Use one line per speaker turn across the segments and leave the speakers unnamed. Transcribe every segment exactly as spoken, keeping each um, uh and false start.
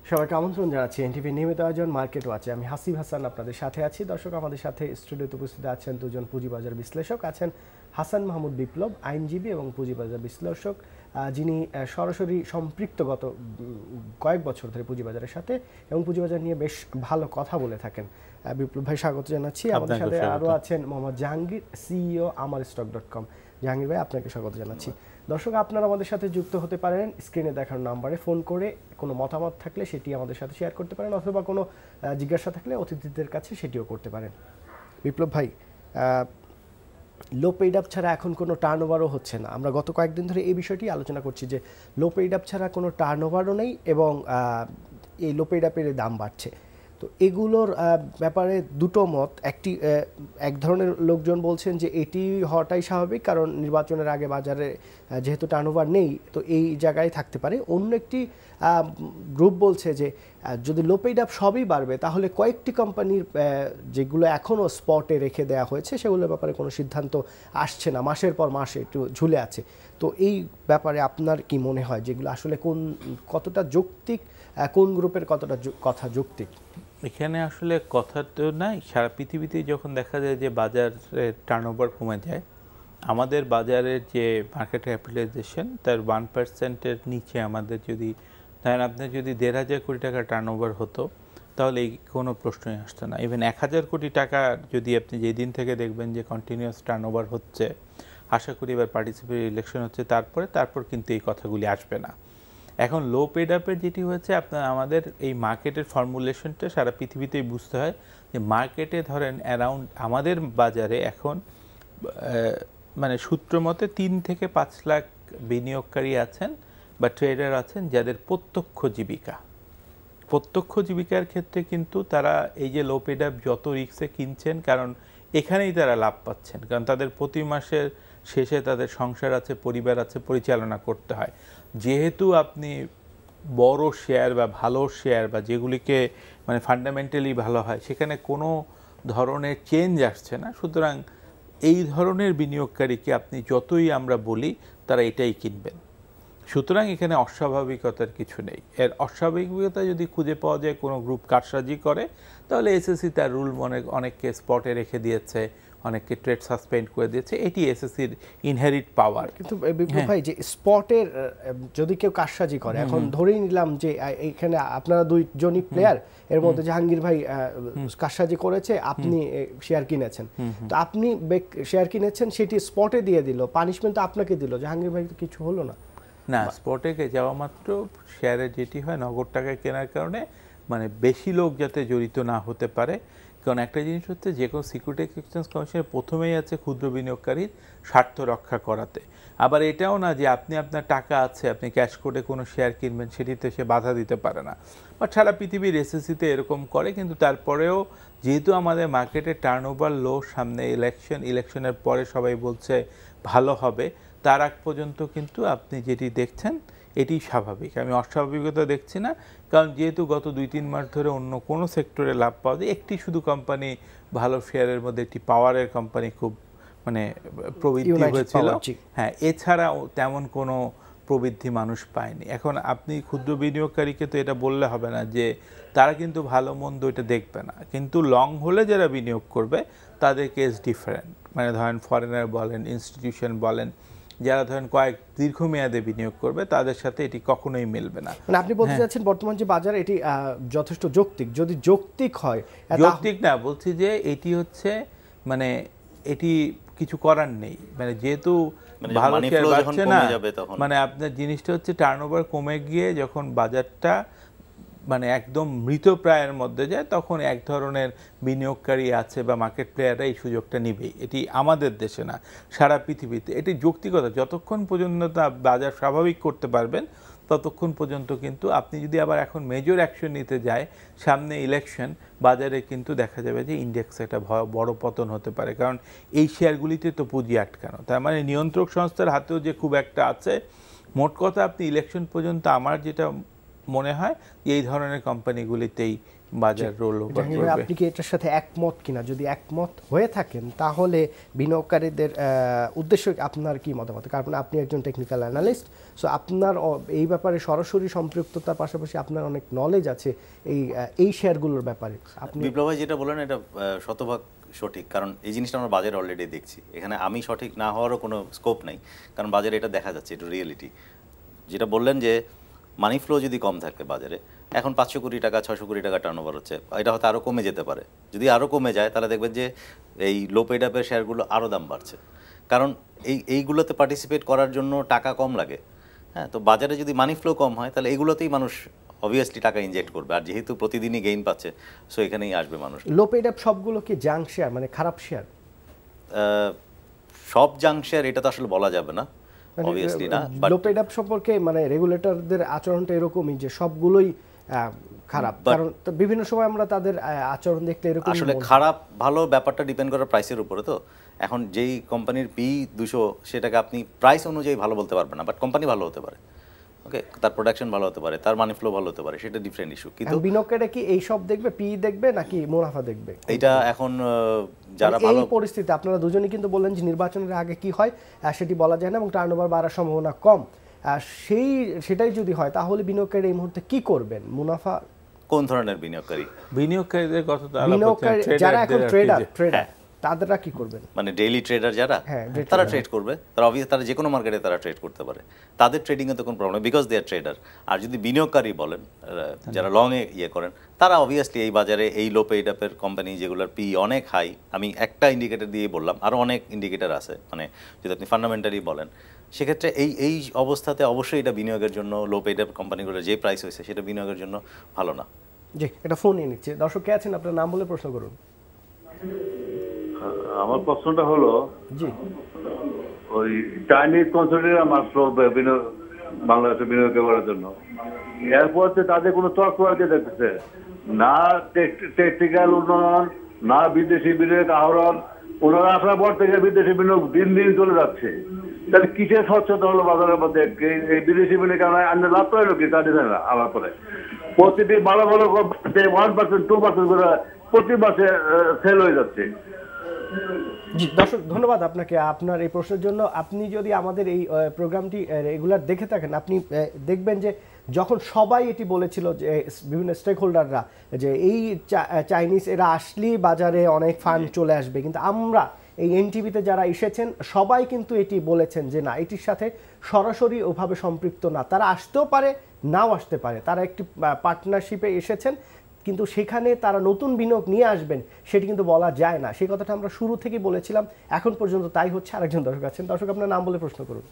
সবাইকে আমন্ত্রণ জানাচ্ছি এনটিভি নিয়মিত আয়োজন মার্কেট ওয়াচে। আমি হাসিব হাসান আপনাদের সাথে আছি। দর্শক, আমাদের সাথে স্টুডিওতে উপস্থিত আছেন দুজন পুঁজিবাজার বিশ্লেষক। আছেন হাসান মাহমুদ বিপ্লব, আইনজীবী এবং পুঁজিবাজার বিশ্লেষক, যিনি সরাসরি সম্পৃক্ত গত কয়েক বছর ধরে পুঁজিবাজারের সাথে এবং পুঁজিবাজার নিয়ে বেশ ভালো কথা বলে থাকেন। বিপ্লব ভাই স্বাগত জানাচ্ছি। আমাদের সাথে আরও আছেন Mohammad Jahangir, CEO Amar stock dot com. Jahangir ভাই, আপনাকে স্বাগত জানাচ্ছি। দর্শক, আপনারা আমাদের সাথে যুক্ত হতে পারেন স্ক্রিনে দেখানো নাম্বারে ফোন করে। কোনো মতামত থাকলে সেটি আমাদের সাথে শেয়ার করতে পারেন, অথবা কোনো জিজ্ঞাসা থাকলে অতিথিদের কাছে সেটিও করতে পারেন। বিপ্লব ভাই, লো পেইড আপ ছাড়া এখন কোনো টার্ন ওভারও হচ্ছে না। আমরা গত কয়েকদিন ধরে এই বিষয়টি আলোচনা করছি যে লো পেইড আপ ছাড়া কোনো টার্ন ওভারও নেই এবং এই লো পেইড আপের দাম বাড়ছে। তো এগুলোর ব্যাপারে দুটো মত। একটি এক ধরনের লোকজন বলছেন যে এটি হওয়াটাই স্বাভাবিক, কারণ নির্বাচনের আগে বাজারে যেহেতু টার্নওভার নেই তো এই জায়গায় থাকতে পারে। অন্য একটি গ্রুপ বলছে যে যদি লো পেইড আপ সবই বাড়বে তাহলে কয়েকটি কোম্পানির যেগুলো এখনও স্পটে রেখে দেওয়া হয়েছে সেগুলোর ব্যাপারে কোনো সিদ্ধান্ত আসছে না, মাসের পর মাসে একটু ঝুলে আছে। তো এই ব্যাপারে আপনার কি মনে হয় যেগুলো আসলে কোন কতটা যৌক্তিক, কোন গ্রুপের কতটা কথা যৌক্তিক?
এখানে আসলে কথা তো নাই। সারা পৃথিবীতে যখন দেখা যায় যে বাজারের টার্নওভার কমে যায়, আমাদের বাজারের যে মার্কেট ক্যাপিটালাইজেশন তার ওয়ান পার্সেন্টের নিচে আমাদের যদি ধরেন আপনার যদি দেড় হাজার কোটি টাকা টার্নওভার হতো তাহলে এই কোনো প্রশ্নই আসতো না। ইভেন এক হাজার কোটি টাকা যদি আপনি যেদিন থেকে দেখবেন যে কন্টিনিউয়াস টার্নওভার হচ্ছে, আশা করি এবার পার্টিসিপেট ইলেকশন হচ্ছে তারপরে তারপর কিন্তু এই কথাগুলি আসবে না। এখন লো পেড আপের যেটি হয়েছে, আপনার আমাদের এই মার্কেটের ফর্মুলেশনটা সারা পৃথিবীতেই বুঝতে হয় যে মার্কেটে ধরেন অ্যারাউন্ড আমাদের বাজারে এখন মানে সূত্র মতে তিন থেকে পাঁচ লাখ বিনিয়োগকারী আছেন বা ট্রেডার আছেন যাদের প্রত্যক্ষ জীবিকা। প্রত্যক্ষ জীবিকার ক্ষেত্রে কিন্তু তারা এই যে লো পেড আপ যত রিস্কে কিনছেন, কারণ এখানেই তারা লাভ পাচ্ছেন, কারণ তাদের প্রতি মাসের শেষে তাদের সংসার আছে, পরিবার আছে, পরিচালনা করতে হয়। যেহেতু আপনি বড় শেয়ার বা ভালো শেয়ার বা যেগুলিকে মানে ফান্ডামেন্টালি ভালো হয় সেখানে কোনো ধরনের চেঞ্জ আসছে না, সুতরাং এই ধরনের বিনিয়োগকারীকে আপনি যতই আমরা বলি তারা এটাই কিনবেন। সুতরাং এখানে অস্বাভাবিকতার কিছু নেই। এর অস্বাভাবিকতা যদি খুঁজে পাওয়া যায় কোনো গ্রুপ কারসাজি করে, তাহলে এসএসসি তার রুল মনে অনেককে স্পটে রেখে দিয়েছে, অনেককে ট্রেড সাসপেন্ড করে দিয়েছে। এটি এসএসসির ইনহেরিট পাওয়ার।
কিন্তু বিপ্লব ভাই, যে স্পটের যদি কেউ কারসাজি করে, এখন ধরেই নিলাম যে এখানে আপনারা দুইজনই প্লেয়ার, এর মধ্যে জাহাঙ্গীর ভাই কারসাজি করেছে, আপনি শেয়ার কিনেছেন, তো আপনি শেয়ার কিনেছেন, সেটি স্পটে দিয়ে দিল, পানিশমেন্ট তো আপনাকে দিল, জাহাঙ্গীর ভাই তো কিছু হলো না।
না, স্পটে যাওয়া মাত্র শেয়ারের যেটি হয় নগদ টাকায় কেনার কারণে মানে বেশি লোক যাতে জড়িত না হতে পারে। কারণ একটা জিনিস হচ্ছে, যে কোনো সিকিউরিটি এক্সচেঞ্জ কমিশনের প্রথমেই আছে ক্ষুদ্র বিনিয়োগকারীর স্বার্থ রক্ষা করাতে। আবার এটাও না যে আপনি আপনার টাকা আছে, আপনি ক্যাশ করে কোনো শেয়ার কিনবেন, সেটিতে সে বাধা দিতে পারে না। বাট সারা পৃথিবীর এসএসসিতে এরকম করে, কিন্তু তারপরেও যেহেতু আমাদের মার্কেটে টার্নওভার লো, সামনে ইলেকশন, ইলেকশনের পরে সবাই বলছে ভালো হবে, তার আগ পর্যন্ত কিন্তু আপনি যেটি দেখছেন এটি স্বাভাবিক। আমি অস্বাভাবিকতা দেখছি না, কারণ যেহেতু গত দুই তিন মাস ধরে অন্য কোনো সেক্টরে লাভ পাওয়া যায়, একটি শুধু কোম্পানি ভালো শেয়ারের মধ্যে একটি পাওয়ারের কোম্পানি খুব মানে প্রবৃদ্ধি হয়েছিল, হ্যাঁ, এছাড়া তেমন কোনো প্রবৃদ্ধি মানুষ পায়নি। এখন আপনি ক্ষুদ্র বিনিয়োগকারীকে তো এটা বললে হবে না যে তারা কিন্তু ভালো মন্দ এটা দেখবে না, কিন্তু লং হলে যারা বিনিয়োগ করবে তাদের কেস ডিফারেন্ট। মানে ধরেন ফরেনার বলেন, ইনস্টিটিউশন বলেন, যারা ধরেন কয়েক দীর্ঘমেয়াদে বিনিয়োগ করবে তাদের সাথে এটি কখনোই মিলবে না।
মানে আপনি বলতে চাচ্ছেন বর্তমান যে বাজার এটি যথেষ্ট যৌক্তিক? যদি যৌক্তিক হয়,
যৌক্তিক না বলছি যে এটি হচ্ছে মানে এটি কিছু করার নেই, মানে যেহেতু ভালো শেয়ার বাড়ছে না, মানে আপনার জিনিসটা হচ্ছে টার্নওভার কমে গিয়ে যখন বাজারটা মানে একদম মৃতপ্রায়ের মধ্যে যায়, তখন এক ধরনের বিনিয়োগকারী আছে বা মার্কেট প্লেয়াররা এই সুযোগটা নিবেই। এটি আমাদের দেশে না, সারা পৃথিবীতে এটি যৌক্তিকতা। যতক্ষণ পর্যন্ত তা বাজার স্বাভাবিক করতে পারবেন ততক্ষণ পর্যন্ত কিন্তু আপনি যদি আবার এখন মেজর অ্যাকশন নিতে যায়, সামনে ইলেকশন, বাজারে কিন্তু দেখা যাবে যে ইন্ডেক্সে একটা বড় পতন হতে পারে, কারণ এই শেয়ারগুলিতে তো পুঁজি আটকানো। তার মানে নিয়ন্ত্রক সংস্থার হাতেও যে খুব একটা আছে। মোট কথা, আপনি ইলেকশন পর্যন্ত আমার যেটা মনে হয় এই ধরনের কোম্পানিগুলিতেই বাজার রোল ওভার করবে।
আপনি কি এটার সাথে একমত কিনা? যদি একমত হয়ে থাকেন তাহলে বিনিয়োগকারীদের উদ্দেশ্যে আপনার কি মতামত? কারণ আপনি একজন টেকনিক্যাল অ্যানালিস্ট, সো আপনার এই ব্যাপারে সরাসরি সম্পৃক্ততার পাশাপাশি আপনার অনেক নলেজ আছে এই এই শেয়ারগুলোর ব্যাপারে। আপনি
বিপ্লব ভাই যেটা বলেন এটা শতভাগ সঠিক, কারণ এই জিনিসটা আমরা বাজারে অলরেডি দেখছি। এখানে আমি সঠিক না হওয়ারও কোনো স্কোপ নাই, কারণ বাজারে এটা দেখা যাচ্ছে, এটা রিয়েলিটি। যেটা বললেন যে মানি ফ্লো যদি কম থাকে বাজারে, এখন পাঁচশো কোটি টাকা ছশো কোটি টাকা টার্নওভার হচ্ছে, এটা হয়তো আরও কমে যেতে পারে। যদি আরও কমে যায় তাহলে দেখবেন যে এই লো পেড আপের শেয়ারগুলো আরও দাম বাড়ছে, কারণ এই এইগুলোতে পার্টিসিপেট করার জন্য টাকা কম লাগে। হ্যাঁ, তো বাজারে যদি মানি ফ্লো কম হয় তাহলে এইগুলোতেই মানুষ অবভিয়াসলি টাকা ইনজেক্ট করবে, আর যেহেতু প্রতিদিনই গেইন পাচ্ছে সো এখানেই আসবে মানুষ।
লো পেড আপ সবগুলো কি জাঙ্ক শেয়ার, মানে খারাপ শেয়ার?
সব জাঙ্ক শেয়ার এটা তো আসলে বলা যাবে না, অবভিয়াসলি না।
লো পেড আপ সম্পর্কে মানে রেগুলেটরদের আচরণটা এরকমই যে সবগুলোই খারাপ, কারণ বিভিন্ন সময় আমরা তাদের আচরণ দেখতে এরকম।
আসলে খারাপ ভালো ব্যাপারটা ডিপেন্ড করে প্রাইসের উপরে। তো এখন যেই কোম্পানির পি দুশো সেটাকে আপনি প্রাইস অনুযায়ী ভালো বলতে পারবেন না, বাট কোম্পানি ভালো হতে পারে, ওকে, তার প্রোডাকশন ভালো হতে পারে, তার মানি ফ্লো ভালো হতে পারে, সেটা ডিফারেন্ট ইস্যু। কিন্তু
বিনিয়োগকারীরা কি এই সব দেখবে, পি দেখবে নাকি মুনাফা দেখবে?
এটা এখন যারা ভালো
এই পরিস্থিতি, আপনারা দুজনেই কিন্তু বললেন যে নির্বাচনের আগে কি হয় সেটি বলা যায় না এবং টার্নওভার বাড়ার সম্ভাবনা কম, সেই সেটাই যদি হয় তাহলে বিনিয়োগকারী এই মুহূর্তে কি করবেন? মুনাফা কোন ধরনের বিনিয়োগকারী?
বিনিয়োগকারীদের কথা তো
বিনিয়োগকারী যারা এখন ট্রেডার ট্রেডার তাদেররা কি করবেন?
মানে ডেইলি ট্রেডার যারা, তারা ট্রেড করবে, তারা অবভিয়াস তারা যে কোনো মার্কেটে তারা ট্রেড করতে পারে, তাদের ট্রেডিংয়ে তো কোনো problem, because they are trader. আর যদি বিনিয়োগকারী বলেন যারা লং এ ইয়ে করেন, তারা অবভিয়াসলি এই বাজারে এই লো পেইড আপের কোম্পানি যেগুলোর পি অনেক হাই, আমি একটা ইন্ডিকেটর দিয়ে বললাম, আরও অনেক ইন্ডিকেটর আছে, মানে যদি আপনি ফান্ডামেন্টালি বলেন সেক্ষেত্রে এই এই অবস্থাতে অবশ্যই এটা বিনিয়োগের জন্য, লো পেইড আপ কোম্পানিগুলোর যে প্রাইস হয়েছে সেটা বিনিয়োগের জন্য ভালো না।
জি, এটা ফোন নিয়ে নিচ্ছে। দর্শক কে আছেন, আপনার নাম বলে প্রশ্ন করুন।
আমার প্রশ্নটা হলো,
জি,
ওই চাইনিজ কনসালটেন্টরা মাত্র বাংলাদেশে বিনিয়োগ করার জন্য, এরপর তাদের কোনো তর্ক আছে দেখতেছে না, টেকনিক্যাল উন্নয়ন না বিদেশি বিনিয়োগ আহরণ, ওনারা আসার পর থেকে বিদেশি বিনিয়োগ দিন দিন চলে যাচ্ছে। তাহলে কিসের স্বচ্ছতা হলো বাজারের মধ্যে? এই বিদেশি বিনিয়োগ আনলে লাভ পাইলো কি তা দিবে না। আমার পরে প্রতিটি ভালো ভালো ওয়ান পার্সেন্ট টু পার্সেন্ট করে প্রতি মাসে সেল হয়ে যাচ্ছে।
জি দর্শক, ধন্যবাদ আপনাকে আপনার এই প্রশ্নের জন্য। আপনি যদি আমাদের এই প্রোগ্রামটি রেগুলার দেখে থাকেন, আপনি দেখবেন যে যখন সবাই এটি বলেছিল, যে বিভিন্ন স্টেক হোল্ডাররা, যে এই চাইনিজ এরা আসলেই বাজারে অনেক ফান্ড চলে আসবে, কিন্তু আমরা এই এনটিভিতে যারা এসেছেন সবাই কিন্তু এটি বলেছেন যে না, এটির সাথে সরাসরি ওভাবে সম্পৃক্ত না, তারা আসতেও পারে নাও আসতে পারে, তারা একটি পার্টনারশিপে এসেছেন, কিন্তু সেখানে তারা নতুন বিনিয়োগ নিয়ে আসবেন সেটি কিন্তু বলা যায় না। সেই কথাটা আমরা শুরু থেকে বলেছিলাম, এখন পর্যন্ত তাই হচ্ছে। আরেকজন দর্শক আছেন। দর্শক, আপনার নাম বলে প্রশ্ন করুন।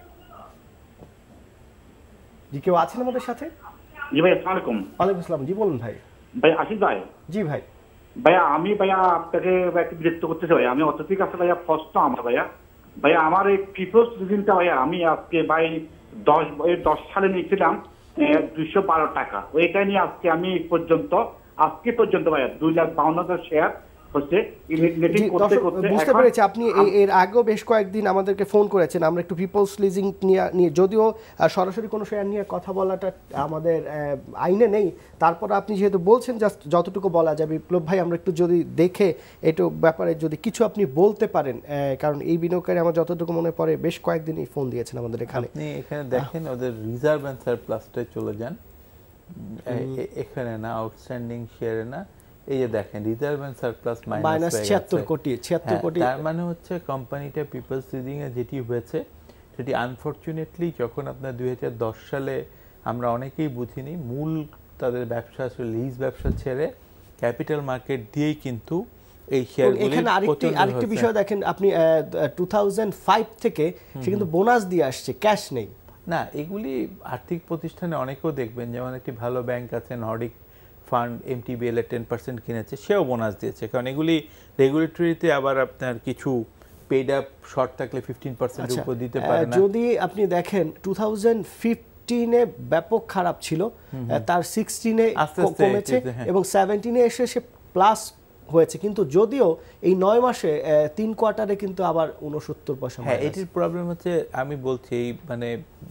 জি, কেউ আছেন আমাদের সাথে?
জি ভাই, আসসালামু আলাইকুম।
ওয়ালাইকুম আসসালাম। জি বলুন ভাই।
ভাই আশিস ভাই।
জি ভাই।
ভাইয়া আমি ভাইয়া আপনাকে একটু বিরক্ত করতেছি ভাইয়া, আমি অত্যধিক আছে ভাইয়া, ফার্স্ট আমার ভাইয়া ভাইয়া আমার এই পিপলস সিজনটা ভাইয়া আমি আজকে ভাই দশ দশ সালে নিয়েছিলাম দুইশো বারো টাকা, ওইটা নিয়ে আজকে আমি পর্যন্ত আজকে পর্যন্ত ভাইয়া দুই লাখ বাউন্ন হাজার শেয়ার হচ্ছে।
বুঝতে পেরেছি, আপনি এর আগেও বেশ কয়েকদিন আমাদেরকে ফোন করেছেন, আমরা একটু পিপলস লিজিং নিয়ে, যদিও সরাসরি কোনো শেয়ার নিয়ে কথা বলাটা আমাদের আইনে নেই, তারপর আপনি যেহেতু বলছেন জাস্ট যতটুকু বলা যায়। বিপ্লব ভাই, আমরা একটু যদি দেখে এটু ব্যাপারে যদি কিছু আপনি বলতে পারেন, কারণ এই বিনিয়োগকারী আমার যতটুকু মনে পড়ে বেশ কয়েকদিনই ফোন দিয়েছেন আমাদের এখানে।
আপনি এখানে দেখেন ওদের রিজার্ভ অ্যান্ড সারপ্লাসটায় চলে যান, এখানে না আউটস্ট্যান্ডিং শেয়ারে না, এই যে দেখেন রিজার্ভ এন্ড সারপ্লাস মাইনাস
ছিয়াত্তর কোটি ছিয়াত্তর কোটি।
তার মানে হচ্ছে কোম্পানিটা পিপলস লিজিং এ যেটি হয়েছে সেটি আনফরচুনেটলি যখন আপনার দুই হাজার দশ সালে আমরা অনেকেই বুঝিনি, মূল তাদের ব্যবসা আসলে লিজ ব্যবসা ছেড়ে ক্যাপিটাল মার্কেট দিয়েই কিন্তু এই শেয়ারগুলি।
এখানে আরেকটি আরেকটি বিষয় দেখেন, আপনি দুই হাজার পাঁচ থেকে সে কিন্তু বোনাস দিয়ে আসছে, ক্যাশ নেই
না। এগুলি আর্থিক প্রতিষ্ঠানে অনেকেও দেখবেন, যেমন একটি ভালো ব্যাংক আছে নর্ডিক ফান্ড, এমটিবিএল এর টেন পার্সেন্ট কিনেছে, সেও বোনাস দিয়েছে, কারণ এগুলি রেগুলেটরিতে আবার আপনার কিছু পেড আপ শর্ট থাকলে ফিফটিন পার্সেন্ট উপর দিতে পারে না।
যদি আপনি দেখেন টু থাউজেন্ড ফিফটিনে ব্যাপক খারাপ ছিল, তার সিক্সটিনে কমেছে এবং সেভেন্টিনে এসে সে প্লাস হয়েছে, কিন্তু যদিও এই নয় মাসে তিন কোয়ার্টারে কিন্তু আবার উনসত্তর পয়সা।
হ্যাঁ, এটির প্রবলেম হচ্ছে, আমি বলছি এই মানে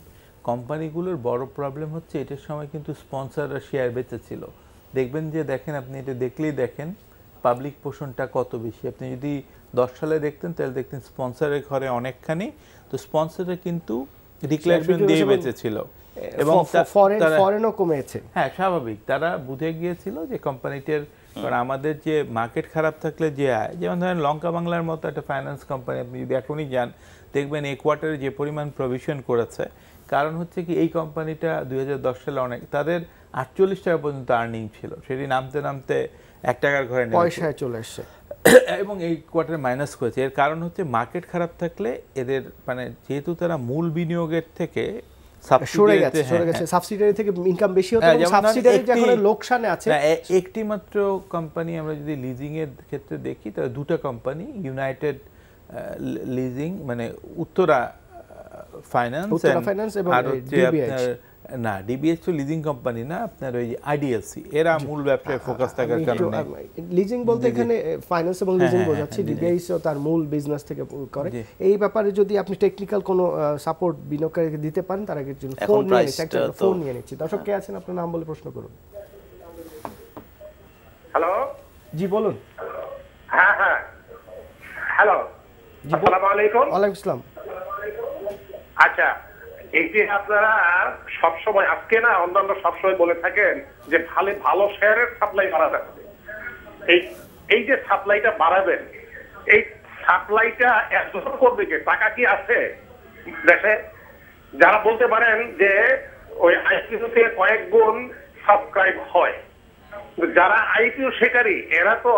কোম্পানিগুলোর বড় প্রবলেম হচ্ছে এটার সময় কিন্তু স্পন্সররা শেয়ার বেচেছিল। দেখবেন যে দেখেন আপনি এটা দেখলেই দেখেন পাবলিক পোষণটা কত বেশি। আপনি যদি দশ সালে দেখতেন তাহলে দেখতেন স্পন্সরের ঘরে অনেকখানি, তো স্পন্সররা কিন্তু ডিক্লারেশন দিয়ে বেঁচেছিল এবং
ফরেনও কমেছে।
হ্যাঁ স্বাভাবিক, তারা বুঝে গিয়েছিল যে কোম্পানিটার, কারণ আমাদের যে মার্কেট খারাপ থাকলে যে আয়, যেমন ধরেন লঙ্কা বাংলার মতো একটা ফাইন্যান্স কোম্পানি আপনি যদি এখনই যান দেখবেন এই কোয়ার্টারে যে পরিমাণ প্রভিশন করেছে, কারণ হচ্ছে কি এই কোম্পানিটা দুই হাজার দশ সালে অনেক, তাদের আটচল্লিশ টাকা পর্যন্ত আর্নিং ছিল, সেটি নামতে নামতে এক টাকার ঘরে
পয়সায় চলে আসছে
এবং এই কোয়ার্টারে মাইনাস করেছে। এর কারণ হচ্ছে মার্কেট খারাপ থাকলে এদের মানে যেহেতু তারা মূল বিনিয়োগের থেকে
সাবসিডিয়ারি থেকে ইনকাম বেশি হতো, সাবসিডিয়ারি এখন লোকসানে আছে।
একটি মাত্র কোম্পানি আমরা যদি লিজিং এর ক্ষেত্রে দেখি তাহলে দুটো কোম্পানি, ইউনাইটেড লিজিং মানে উত্তরা ফাইন্যান্স আর হচ্ছে আপনার না ডিবিএস তো লিজিং কোম্পানি না, আপনার ওই আইডিএলসি, এরা মূল ব্যবসায় ফোকাস থাকার কারণে
লিজিং বলতে এখানে ফাইন্যান্স এবং লিজিং বোঝাচ্ছি, ডিবিএস ও তার মূল বিজনেস থেকে করে। এই ব্যাপারে যদি আপনি টেকনিক্যাল কোনো সাপোর্ট বিনিয়োগকারীকে দিতে পারেন তার আগে জন্য ফোন নিয়ে নিচ্ছি, একটা ফোন নিয়ে নিচ্ছি। দর্শক কে আছেন, আপনার নাম বলে প্রশ্ন করুন।
হ্যালো,
জি বলুন।
হ্যাঁ হ্যাঁ হ্যালো, আসসালামু আলাইকুম।
ওয়ালাইকুম আসসালাম।
আচ্ছা, এই যে আপনারা সবসময় আজকে না অন্যান্য সবসময় বলে থাকেন যে ভালো ভালো শেয়ারের সাপ্লাই বাড়াতে হবে, এই এই যে সাপ্লাইটা বাড়াবেন, এই সাপ্লাইটা একজন করবে কে? টাকা কি আছে দেশে? যারা বলতে পারেন যে ওই আইপিও তে কয়েক গুণ সাবস্ক্রাইব হয়, যারা আইপিও শিকারী এরা তো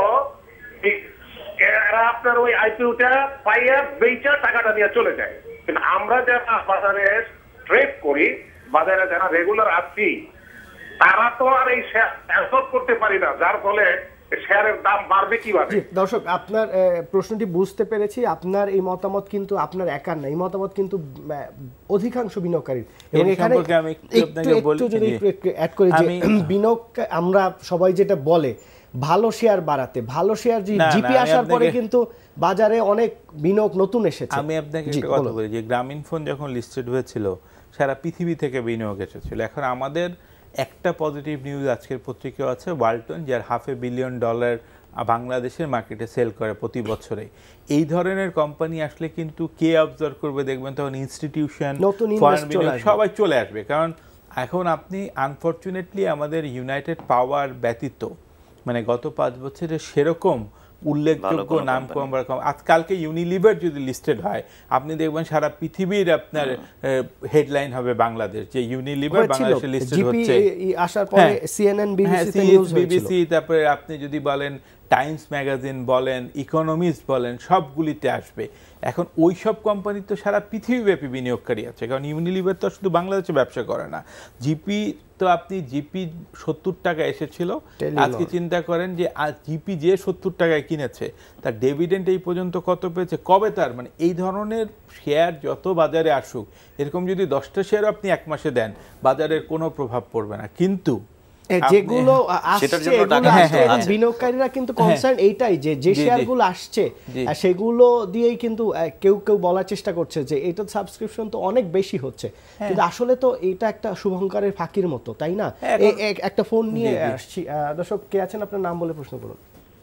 এরা আপনার ওই আইপিওটা পাইয়া বেচা টাকাটা নিয়ে চলে যায়। কিন্তু আমরা যারা বাজারে ট্রেড করি, বাজারে যারা রেগুলার আছি, তারা তো আর এই শেয়ার অ্যাবসর্ব করতে পারি না, যার ফলে শেয়ারের দাম বাড়বে কিভাবে?
দর্শক আপনার প্রশ্নটি বুঝতে পেরেছি, আপনার এই মতামত কিন্তু আপনার একার না, এই মতামত কিন্তু অধিকাংশ বিনিয়োগকারী। এবং এখানে একটু যদি অ্যাড করি যে বিনিয়োগ আমরা সবাই যেটা বলে ভালো শেয়ার বাড়াতে, ভালো শেয়ার জিপি আসার পরে কিন্তু বাজারে অনেক বিনিয়োগ নতুন এসেছে।
আমি আপনাকে একটা কথা বলি যে গ্রামীণ ফোন যখন লিস্টেড হয়েছিল সারা পৃথিবী থেকে বিনিয়োগ এসেছিল। এখন আমাদের একটা পজিটিভ নিউজ আজকের পত্রিকা আছে, ওয়ালটন যার হাফ এ বিলিয়ন ডলার বাংলাদেশের মার্কেটে সেল করে প্রতি বছরে। এই ধরনের কোম্পানি আসলে কিন্তু কে অবজার্ভ করবে দেখবেন তখন ইনস্টিটিউশন সবাই চলে আসবে। কারণ এখন আপনি আনফরচুনেটলি আমাদের ইউনাইটেড পাওয়ার ব্যতীত মানে গত পাঁচ বছরে সেরকম উল্লেখযোগ্য নাম কম রকম, আজকালকে ইউনিলিভার যদি লিস্টেড হয় আপনি দেখবেন সারা পৃথিবীর আপনার হেডলাইন হবে বাংলাদেশ, যে ইউনিলিভার বাংলাদেশে লিস্টেড হচ্ছে
আসার পরে সিএনএন বিবিসি নিউজ
বিবিসি, তারপরে আপনি যদি বলেন টাইমস ম্যাগাজিন বলেন, ইকোনমিস্ট বলেন, সবগুলিতে আসবে। এখন ওই সব কোম্পানি তো সারা পৃথিবীব্যাপী বিনিয়োগকারী আছে, কারণ ইউনিলিভার তো শুধু বাংলাদেশে ব্যবসা করে না। জিপি তো আপনি জিপি সত্তর টাকা এসেছিল, আজকে চিন্তা করেন যে জিপি যে সত্তর টাকায় কিনেছে তার ডিভিডেন্ড এই পর্যন্ত কত পেয়েছে, কবে তার মানে এই ধরনের শেয়ার যত বাজারে আসুক, এরকম যদি দশটা শেয়ার আপনি এক মাসে দেন বাজারের কোনো প্রভাব পড়বে না। কিন্তু
যেগুলো আসছে বিনিয়োগকারীরা কিন্তু কনসার্ন এইটাই যে যে শেয়ারগুলো আসছে সেগুলো দিয়েই কিন্তু কেউ কেউ বলার চেষ্টা করছে যে এটা সাবস্ক্রিপশন তো অনেক বেশি হচ্ছে, কিন্তু আসলে তো এটা একটা শুভঙ্করের ফাঁকির মতো, তাই না? একটা ফোন নিয়ে আসছি। দর্শক কে আছেন, আপনার নাম বলে প্রশ্ন করুন।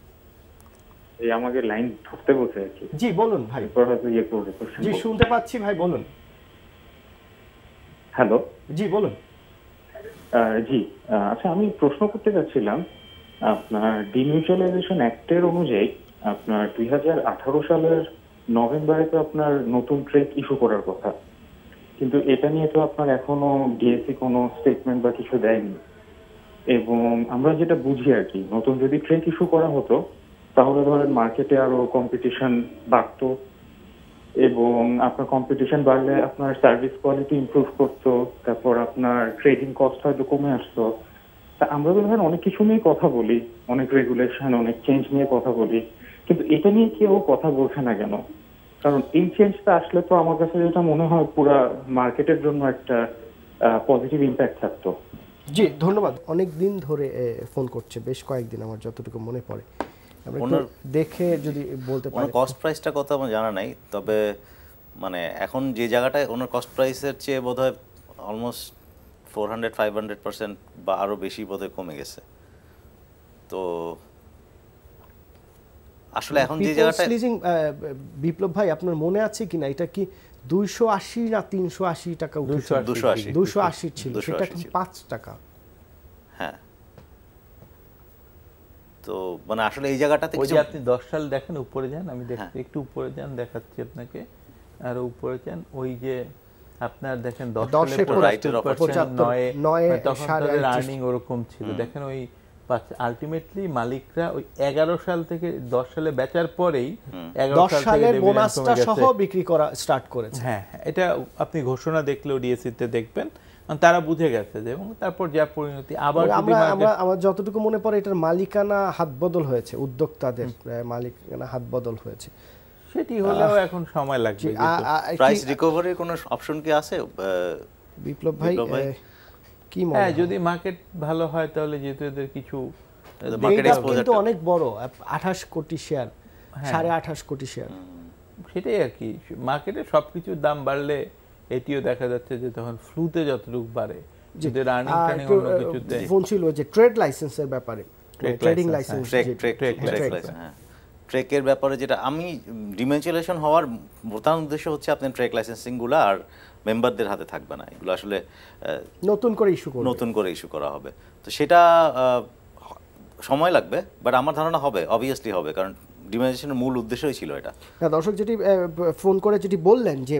এই আমাকে লাইন ধরতে বলছে আর কি।
জি বলুন ভাই। জি শুনতে পাচ্ছি ভাই, বলুন।
হ্যালো,
জি বলুন।
জি আচ্ছা, আমি প্রশ্ন করতে চাচ্ছিলাম আপনার ডিমিউচুয়ালাইজেশন অ্যাক্টের অনুযায়ী আপনার দুই হাজার আঠারো সালের নভেম্বরে তো আপনার নতুন ট্রেক ইস্যু করার কথা, কিন্তু এটা নিয়ে তো আপনার এখনো ডিএসসি কোনো স্টেটমেন্ট বা কিছু দেয়নি। এবং আমরা যেটা বুঝি আর কি, নতুন যদি ট্রেক ইস্যু করা হতো তাহলে ধরেন মার্কেটে আরো কম্পিটিশন বাড়তো এবং আপনার কম্পিটিশন বাড়লে আপনার সার্ভিস কোয়ালিটি ইমপ্রুভ করতো, তারপর আপনার ট্রেডিং কস্ট হয়তো কমে আসতো। তা আমরা তো ধরেন অনেক কিছু নিয়ে কথা বলি, অনেক রেগুলেশন অনেক চেঞ্জ নিয়ে কথা বলি, কিন্তু এটা নিয়ে কেউ কথা বলছে না কেন? কারণ এই চেঞ্জটা আসলে তো আমার কাছে যেটা মনে হয় পুরা মার্কেটের জন্য একটা পজিটিভ ইম্প্যাক্ট থাকতো।
জি ধন্যবাদ। অনেক দিন ধরে ফোন করছে, বেশ কয়েকদিন আমার যতটুকু মনে পড়ে। দেখে যদি বলতে পারেন
কস্ট প্রাইসটা কথা আমার জানা নাই, তবে মানে এখন যে জায়গাটায় ওনার কস্ট প্রাইসের চেয়ে বোধহয় almost four hundred five hundred percent বা আরও বেশি বোধহয় কমে গেছে। তো আসলে এখন যে জায়গাটা
লিজিং, বিপ্লব ভাই আপনার মনে আছে কিনা এটা কি দুইশো আশি না তিনশো আশি টাকা উঠেছে?
দুশো আশি
দুশো আশি ছিল, সেটা এখন পাঁচ টাকা।
হ্যাঁ, তো মানে আসলে এই জায়গাটাতে
ওই যে আপনি দশ সাল দেখেন, উপরে যান, আমি দেখতে একটু উপরে যান, দেখাচ্ছি আপনাকে, আর উপরে যান, ওই যে আপনার দেখেন দশ সালের আর্নিং ওরকম ছিল, দেখেন ওই আলটিমেটলি মালিকরা ওই এগারো সাল থেকে দশ সালে বেচার পরেই
দশ সালের বোনাসটা সহ বিক্রি করা স্টার্ট করেছে।
হ্যাঁ, এটা আপনি ঘোষণা দেখলেও ডিএসসিতে দেখবেন, তারা বুঝে গেছে যে, এবং তারপর যা পরিণতি। আবার
আমরা আমার যতটুকু মনে পড়ে এটার মালিকানা হাত বদল হয়েছে, উদ্যোক্তাদের মালিকানা হাত বদল হয়েছে,
সেটি হলেও এখন সময় লাগবে।
প্রাইস রিকভারির কোনো অপশন কি আছে
বিপ্লব ভাই? কি মনে
হয় যদি মার্কেট ভালো হয় তাহলে যেহেতু এদের কিছু
মার্কেট এক্সপোজার কিন্তু অনেক বড়, আঠাশ কোটি শেয়ার, সাড়ে আঠাশ কোটি শেয়ার,
সেটাই আর কি। মার্কেটে সবকিছুর দাম বাড়লে এটিও দেখা যাচ্ছে যে তখন ফ্লুতে যতটুকু বাড়ে, যদি রানিং টার্নিং অন্য কিছুতে
ফোন ছিল যে ট্রেড লাইসেন্সের ব্যাপারে, ট্রেডিং লাইসেন্স,
হ্যাঁ ট্রেকের ব্যাপারে, যেটা আমি ডিমেনচুয়ালাইজেশন হওয়ার প্রধান উদ্দেশ্য হচ্ছে আপনার ট্রেক লাইসেন্সিং গুলো আর মেম্বারদের হাতে থাকবে না, এগুলো আসলে
নতুন করে ইস্যু করবে,
নতুন করে ইস্যু করা হবে। তো সেটা সময় লাগবে, বাট আমার ধারণা হবে, অবভিয়াসলি হবে, কারণ ডিমেনচুয়ালাইজেশনের মূল উদ্দেশ্যই ছিল এটা।
না, দর্শক যেটি ফোন করে যেটি বললেন যে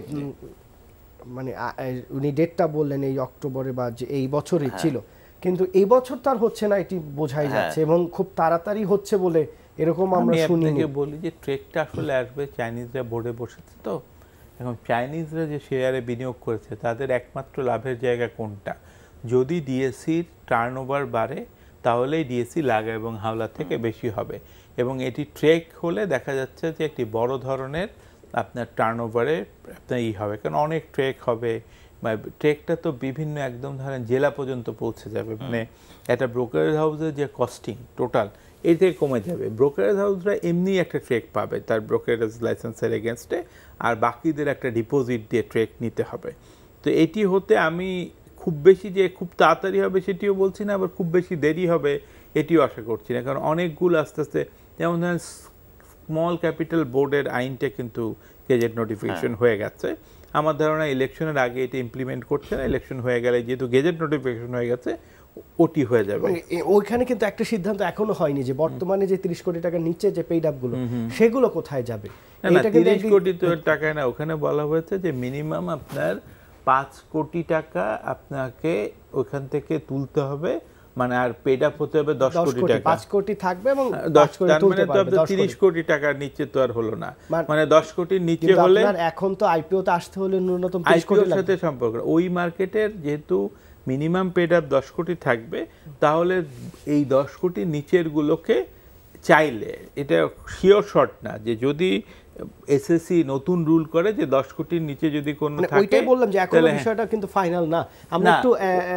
মানে উনি ডেটটা বললেন এই অক্টোবরে বা যে এই বছরই ছিল, কিন্তু এই বছর তার হচ্ছে না, এটি বোঝাই যাচ্ছে, এবং খুব তাড়াতাড়ি হচ্ছে বলে এরকম আমরা শুনি।
আমি আপনাকে বলি যে ট্রেকটা আসলে আসবে, চাইনিজরা বোর্ডে বসেছে, তো এখন চাইনিজরা যে শেয়ারে বিনিয়োগ করেছে তাদের একমাত্র লাভের জায়গা কোনটা? যদি ডিএসসির টার্নওভার বাড়ে তাহলেই ডিএসসি লাগা এবং হাওলা থেকে বেশি হবে, এবং এটি ট্রেক হলে দেখা যাচ্ছে যে একটি বড় ধরনের আপনার টার্নওভারে আপনার ই হবে, কারণ অনেক ট্রেক হবে, ট্রেকটা তো বিভিন্ন একদম ধরেন জেলা পর্যন্ত পৌঁছে যাবে, মানে একটা ব্রোকারেজ হাউসের যে কস্টিং টোটাল এই থেকে কমে যাবে। ব্রোকারেজ হাউসরা এমনি একটা ট্রেক পাবে তার ব্রোকারেজ লাইসেন্সের এগেনস্টে, আর বাকিদের একটা ডিপোজিট দিয়ে ট্রেক নিতে হবে। তো এটি হতে আমি খুব বেশি যে খুব তাড়াতাড়ি হবে সেটিও বলছি না, আবার খুব বেশি দেরি হবে এটিও আশা করছি না, কারণ অনেকগুলো আস্তে আস্তে, যেমন ধরেন স্মল ক্যাপিটাল বোর্ডের আইনটা কিন্তু গেজেট নোটিফিকেশন হয়ে গেছে, আমার ধারণা ইলেকশনের আগে এটা ইমপ্লিমেন্ট করছে না, ইলেকশন হয়ে গেলে যেহেতু গেজেট নোটিফিকেশন হয়ে গেছে ওটি হয়ে যাবে।
ওইখানে কিন্তু একটা সিদ্ধান্ত এখনো হয়নি যে বর্তমানে যে তিরিশ কোটি টাকার নিচে যে পেইড আপ গুলো সেগুলো কোথায় যাবে।
তিরিশ কোটি তো টাকা না, ওখানে বলা হয়েছে যে মিনিমাম আপনার পাঁচ কোটি টাকা আপনাকে ওখান থেকে তুলতে হবে, মানে আর পেড আপ হতে হবে দশ কোটি টাকা,
পাঁচ কোটি থাকবে এবং
দশ কোটি তুলতে পারবে, তিরিশ কোটি টাকার নিচে তো আর হলো না, মানে দশ কোটির নিচে হলে
এখন তো আইপিও তে আসতে হলে ন্যূনতম তিরিশ কোটির
সাথে সম্পর্ক। ওই মার্কেটের যেহেতু মিনিমাম পেড আপ দশ কোটি থাকবে, তাহলে এই দশ কোটির নিচের গুলোকে চাইলে, এটা শিওর শর্ট না যে যদি এসএসসি নতুন রুল করে যে দশ কোটির নিচে যদি কোনো থাকে,
ওইটাই বললাম যে এখন বিষয়টা কিন্তু ফাইনাল না। আমরা একটু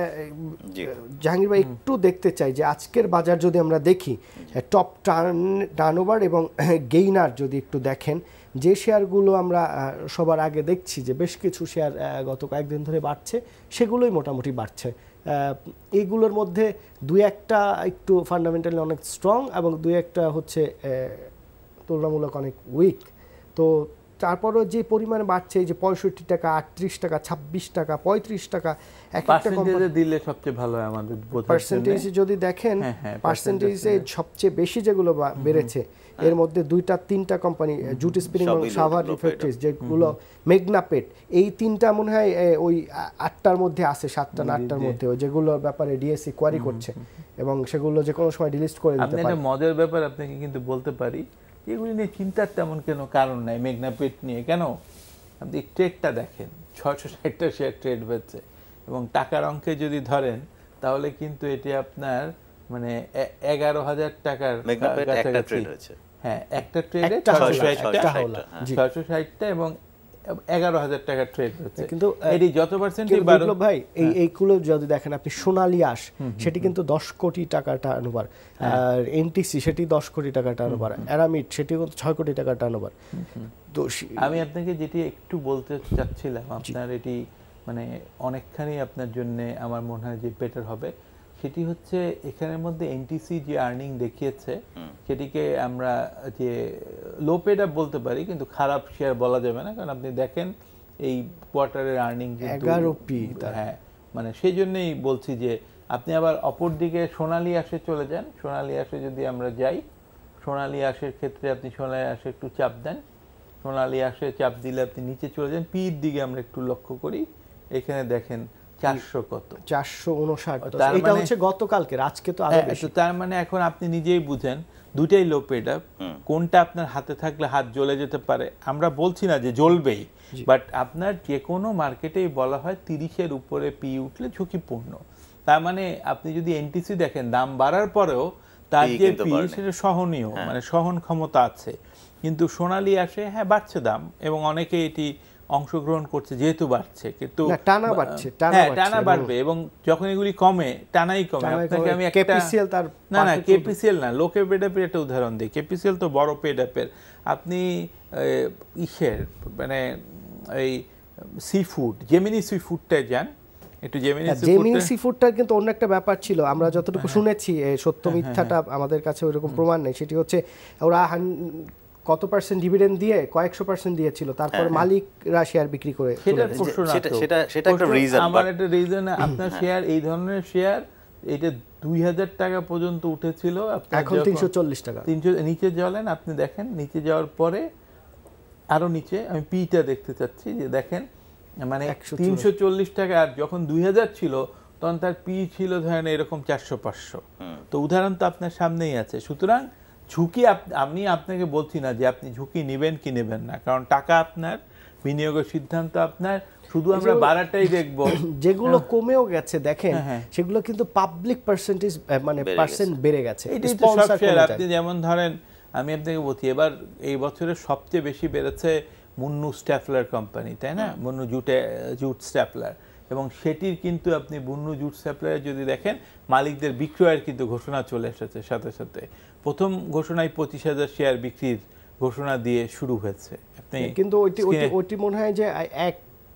জাহাঙ্গীর ভাই একটু দেখতে চাই যে আজকের বাজার যদি আমরা দেখি, টপ টার্নওভার এবং গেইনার যদি একটু দেখেন, যে শেয়ারগুলো আমরা সবার আগে দেখছি যে বেশ কিছু শেয়ার গত কয়েকদিন ধরে বাড়ছে, সেগুলোই মোটামুটি বাড়ছে। এইগুলোর মধ্যে দুই একটা একটু ফান্ডামেন্টালি অনেক স্ট্রং এবং দুই একটা হচ্ছে তুলনামূলক অনেক উইক। তো তারপরও যে পরিমাণে বাড়ছে, এই যে পঁয়ষট্টি টাকা, আটত্রিশ টাকা, ছাব্বিশ টাকা, পঁয়ত্রিশ টাকা, এক একটা
পার্সেন্টেজে দিলে সবচেয়ে ভালো হয় আমাদের।
পার্সেন্টেজে যদি দেখেন, পার্সেন্টেজে সবচেয়ে বেশি যেগুলো বেড়েছে এর মধ্যে দুইটা তিনটা কোম্পানি, জুট স্পিনিং এবং সাভার রিফ্যাক্টরিজ, যেগুলো মেঘনাপেট, এই তিনটা মনে হয় ওই আটটার মধ্যে আছে, সাতটা না আটটার মধ্যে, ওই যেগুলোর ব্যাপারে ডিএসসি কোয়ারি করছে এবং সেগুলো যে কোনো সময় ডিলিস্ট করে দিতে পারে।
একটা মজার ব্যাপার আপনাকে কিন্তু বলতে পারি, এগুলি নিয়ে চিন্তার তেমন কেন কারণ নাই। মেঘনাপেট নিয়ে কেন, আপনি ট্রেডটা দেখেন, ছয়শো ষাটটা শেয়ার ট্রেড হচ্ছে, এবং টাকার অঙ্কে যদি ধরেন তাহলে কিন্তু এটি আপনার মানে এগারো হাজার টাকার কাছাকাছি। হ্যাঁ, একটা ট্রেডে ছয়শো ষাটটা এবং এগারো হাজার টাকার ট্রেড হচ্ছে, কিন্তু এটি যত পার্সেন্টই বাড়ুক
ভাই, এই এইগুলো যদি দেখেন আপনি, সোনালী আঁশ সেটি কিন্তু দশ কোটি টাকা টার্নওভার, আর এনটিসি সেটি দশ কোটি টাকা টার্নওভার, অ্যারামিড সেটি কিন্তু ছয় কোটি টাকা টার্নওভার।
তো আমি আপনাকে যেটি একটু বলতে চাচ্ছিলাম, আপনার এটি মানে অনেকখানি আপনার জন্য আমার মনে হয় যে বেটার হবে। সেটি হচ্ছে এখানের মধ্যে এনটিসি যে আর্নিং দেখিয়েছে সেটিকে আমরা যে লো পেড আপ বলতে পারি, কিন্তু খারাপ শেয়ার বলা যাবে না, কারণ আপনি দেখেন এই কোয়ার্টারের আর্নিং
এগারো পি।
হ্যাঁ, মানে সেই জন্যই বলছি যে আপনি আবার অপর দিকে সোনালী আশে চলে যান। সোনালী আশে যদি আমরা যাই, সোনালী আশের ক্ষেত্রে আপনি সোনালী আশে একটু চাপ দেন, সোনালী আশে চাপ দিলে আপনি নিচে চলে যান, পির দিকে আমরা একটু লক্ষ্য করি, এখানে দেখেন চারশো কত,
চারশো উনষাট। এটা হচ্ছে গতকালকে, আজকে তো আরো বেশি।
তার মানে এখন আপনি নিজেই বুঝেন দুইটাই লো পেড আপ, কোনটা আপনার হাতে থাকলে হাত জ্বলে যেতে পারে। আমরা বলছি না যে জ্বলবেই, বাট আপনার যে কোনো মার্কেটেই বলা হয় তিরিশের উপরে পি উঠলে ঝুঁকিপূর্ণ। তার মানে আপনি যদি এনটিসি দেখেন দাম বাড়ার পরেও তার যে পি সেটা সহনীয়, মানে সহন ক্ষমতা আছে। কিন্তু সোনালী আসে হ্যাঁ বাড়ছে দাম এবং অনেকে এটি অংশগ্রহণ করছে যেহেতু বাড়ছে, কিন্তু টানা বাড়ছে, হ্যাঁ টানা বাড়বে এবং যখন এগুলি কমে টানাই কমে। আপনাকে আমি একটা না না কেপিসিএল না লোকে পেড আপের একটা উদাহরণ দিই। কেপিসিএল তো বড় পেড আপের। আপনি ইসের মানে এই সি ফুড, জেমিনি সি ফুডটায় যান, একটু জেমিনি
সি ফুডটার কিন্তু অন্য একটা ব্যাপার ছিল, আমরা যতটুকু শুনেছি, সত্য মিথ্যাটা আমাদের কাছে ওইরকম প্রমাণ নেই। সেটি হচ্ছে ওরা কত পার্সেন্ট ডিভিডেন্ড দিয়ে কয়েকশো পার্সেন্ট দিয়েছিল, তারপর মালিকরা শেয়ার বিক্রি করে।
সেটা সেটা একটা রিজন,
আমার একটা রিজন। আপনার শেয়ার এই ধরনের শেয়ার এটা দুই হাজার টাকা পর্যন্ত উঠেছিল,
এখন তিনশো চল্লিশ টাকা।
তিনশো নিচে চলেন আপনি দেখেন, নিচে যাওয়ার পরে আরো নিচে, আমি পিটা দেখতে চাচ্ছি যে দেখেন মানে তিনশো চল্লিশ টাকা, আর যখন দুই হাজার ছিল তখন তার পি ছিল ধরেন এরকম চারশো পাঁচশো। তো উদাহরণ তো আপনার সামনেই আছে। সুতরাং ঝুঁকি আমি আপনাকে বলছি না যে আপনি ঝুঁকি নেবেন কি নেবেন না, কারণ টাকা আপনার, বিনিয়োগের সিদ্ধান্ত আপনার। শুধু আমরা বাড়াটাই দেখবো।
যেগুলো কমেও গেছে দেখেন সেগুলো কিন্তু পাবলিক পার্সেন্টেজ মানে পার্সেন্ট বেড়ে গেছে।
আপনি যেমন ধরেন আমি আপনাকে বলছি এবার এই বছরের সবচেয়ে বেশি বেড়েছে মুন্নু স্ট্যাপলার কোম্পানি, তাই না? মুন্নু জুটে জুট স্ট্যাপলার, এবং সেটির কিন্তু আপনি মুন্নু জুট স্ট্যাপলারে যদি দেখেন মালিকদের বিক্রয়ের কিন্তু ঘোষণা চলে এসেছে সাথে সাথে। প্রথম ঘোষণায় পঁচিশ হাজার শেয়ার বিক্রির ঘোষণা দিয়ে শুরু হয়েছে। আপনি
কিন্তু ওইটি ওইটি মনে হয় যে এক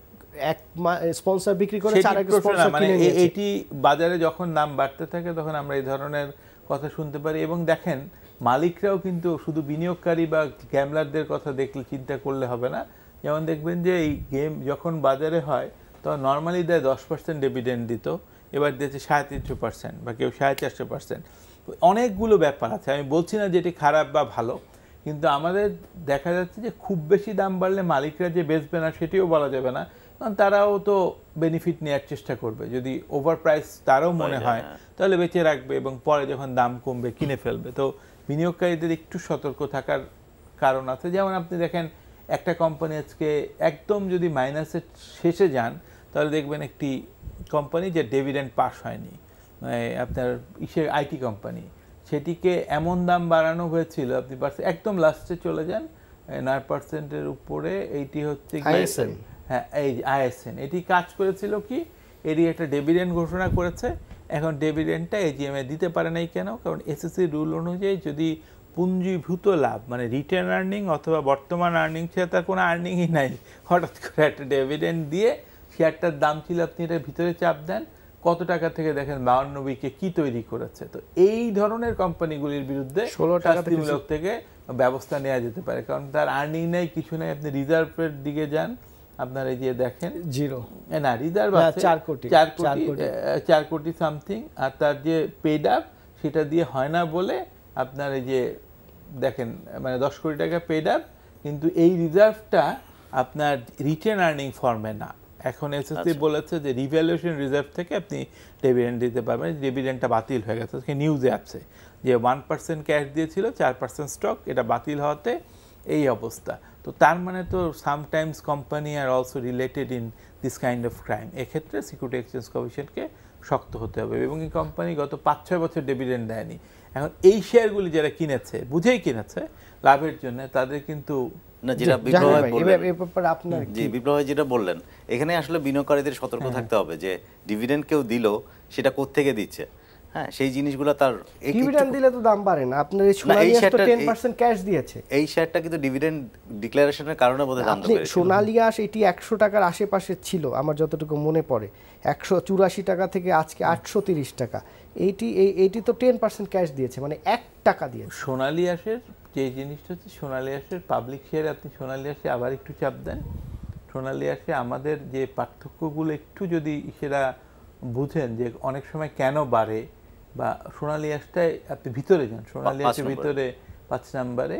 এক স্পন্সর বিক্রি করে আরেক স্পন্সর
মানে এটি বাজারে যখন দাম বাড়তে থাকে তখন আমরা এই ধরনের কথা শুনতে পারি। এবং দেখেন মালিকরাও কিন্তু শুধু বিনিয়োগকারী বা গ্যামলারদের কথা দেখলে চিন্তা করলে হবে না। যেমন দেখবেন যে এই গেম যখন বাজারে হয় তখন নর্মালি দেয় দশ পার্সেন্ট ডিভিডেন্ড দিত, এবার দিয়েছে সাড়ে তিনশো পার্সেন্ট বা কেউ সাড়ে চারশো পার্সেন্ট। অনেকগুলো ব্যাপার আছে, আমি বলছি না যে এটি খারাপ বা ভালো, কিন্তু আমাদের দেখা যাচ্ছে যে খুব বেশি দাম বাড়লে মালিকরা যে বেচবে না সেটিও বলা যাবে না, কারণ তারাও তো বেনিফিট নেওয়ার চেষ্টা করবে। যদি ওভার প্রাইস তারও মনে হয় তাহলে বেঁচে রাখবে এবং পরে যখন দাম কমবে কিনে ফেলবে। তো বিনিয়োগকারীদের একটু সতর্ক থাকার কারণ আছে। যেমন আপনি দেখেন একটা কোম্পানি আজকে একদম যদি মাইনাসের শেষে যান তাহলে দেখবেন একটি কোম্পানি যে ডিভিডেন্ড পাস হয়নি, আপনার ইসে আইটি কোম্পানি, সেটিকে এমন দাম বাড়ানো হয়েছিল আপনি একদম লাস্টে চলে যান নয় পার্সেন্টের উপরে। এইটি হচ্ছে হ্যাঁ এই আইএসএন, এটি কাজ করেছিল কি, এটি একটা ডিভিডেন্ড ঘোষণা করেছে। এখন ডিভিডেন্ডটা এজিএমএ দিতে পারে নাই কেন? কারণ এসএসসি রুল অনুযায়ী যদি পুঞ্জীভূত লাভ মানে রিটার্ন আর্নিং অথবা বর্তমান আর্নিং ছিল, তার কোনো আর্নিংই নাই, হঠাৎ করে একটা ডিভিডেন্ড দিয়ে শেয়ারটার দাম ছিল, আপনি এটার ভিতরে চাপ দেন কত টাকা থেকে দেখেন বাউন্ন বিকে কি তৈরি করেছে। তো এই ধরনের কোম্পানিগুলির বিরুদ্ধে শাস্তিমূলক থেকে ব্যবস্থা নেওয়া যেতে পারে, কারণ তার আর্নিং নেই, কিছু নেই। আপনি রিজার্ভের দিকে যান, আপনার এই যে দেখেন
জিরো
না রিজার্ভ আছে চার কোটি চার কোটি চার কোটি সামথিং, আর তার যে পেড আপ সেটা দিয়ে হয় না বলে আপনার এই যে দেখেন মানে দশ কোটি টাকা পেড আপ, কিন্তু এই রিজার্ভটা আপনার রিটেন আর্নিং ফর্মে না। এখন এসএসসি বলেছে যে রিভ্যালুয়েশন রিজার্ভ থেকে আপনি ডিভিডেন্ড দিতে পারবেন, ডিভিডেন্ডটা বাতিল হয়ে গেছে। নিউজে আছে যে ওয়ান পার্সেন্ট ক্যাশ দিয়েছিল, চার পার্সেন্ট স্টক, এটা বাতিল হওয়াতে এই অবস্থা। তো তার মানে তো sometimes company are also related in this kind of crime. এক্ষেত্রে সিকিউরিটি এক্সচেঞ্জ কমিশনকে শক্ত হতে হবে, এবং এই কোম্পানি গত পাঁচ ছয় বছর ডিভিডেন্ড দেয়নি। এখন এই শেয়ারগুলি যারা কিনেছে, বুঝেই কিনেছে লাভের জন্য, তাদের কিন্তু
না যেটা বিপ্লব বললেন, জি বিপ্লব যেটা বললেন, এখানে আসলে বিনিয়োগকারীদের সতর্ক থাকতে হবে যে ডিভিডেন্ড কেউ দিল সেটা কোত্থেকে দিচ্ছে। হ্যাঁ সেই জিনিসগুলো তার
ডিভিডেন্ড দিলে তো দাম বাড়ে না। আপনার এই সোনালী আঁশ তো টেন পার্সেন্ট ক্যাশ দিয়েছে,
এই শেয়ারটা কিন্তু ডিভিডেন্ড ডিক্লারেশনের কারণে বোধহয় দামটা বেড়েছে।
সোনালী আঁশ এটি একশো টাকার আশেপাশে ছিল আমার যতটুকু মনে পড়ে, একশো চুরাশি টাকা থেকে আজকে আটশো তিরিশ টাকা। এইটি এইটি তো টেন পার্সেন্ট ক্যাশ দিয়েছে, মানে এক টাকা দিয়ে।
সোনালী আঁশের যে জিনিসটা হচ্ছে, সোনালী আঁশের পাবলিক শেয়ারে আপনি সোনালী আঁশে আবার একটু চাপ দেন, সোনালী আঁশে আমাদের যে পার্থক্যগুলো একটু যদি সেটা বুঝেন যে অনেক সময় কেন বাড়ে, বা সোনালী আঁশটায় আপনি ভিতরে যান, সোনালী আঁশের ভিতরে পাঁচ নাম্বারে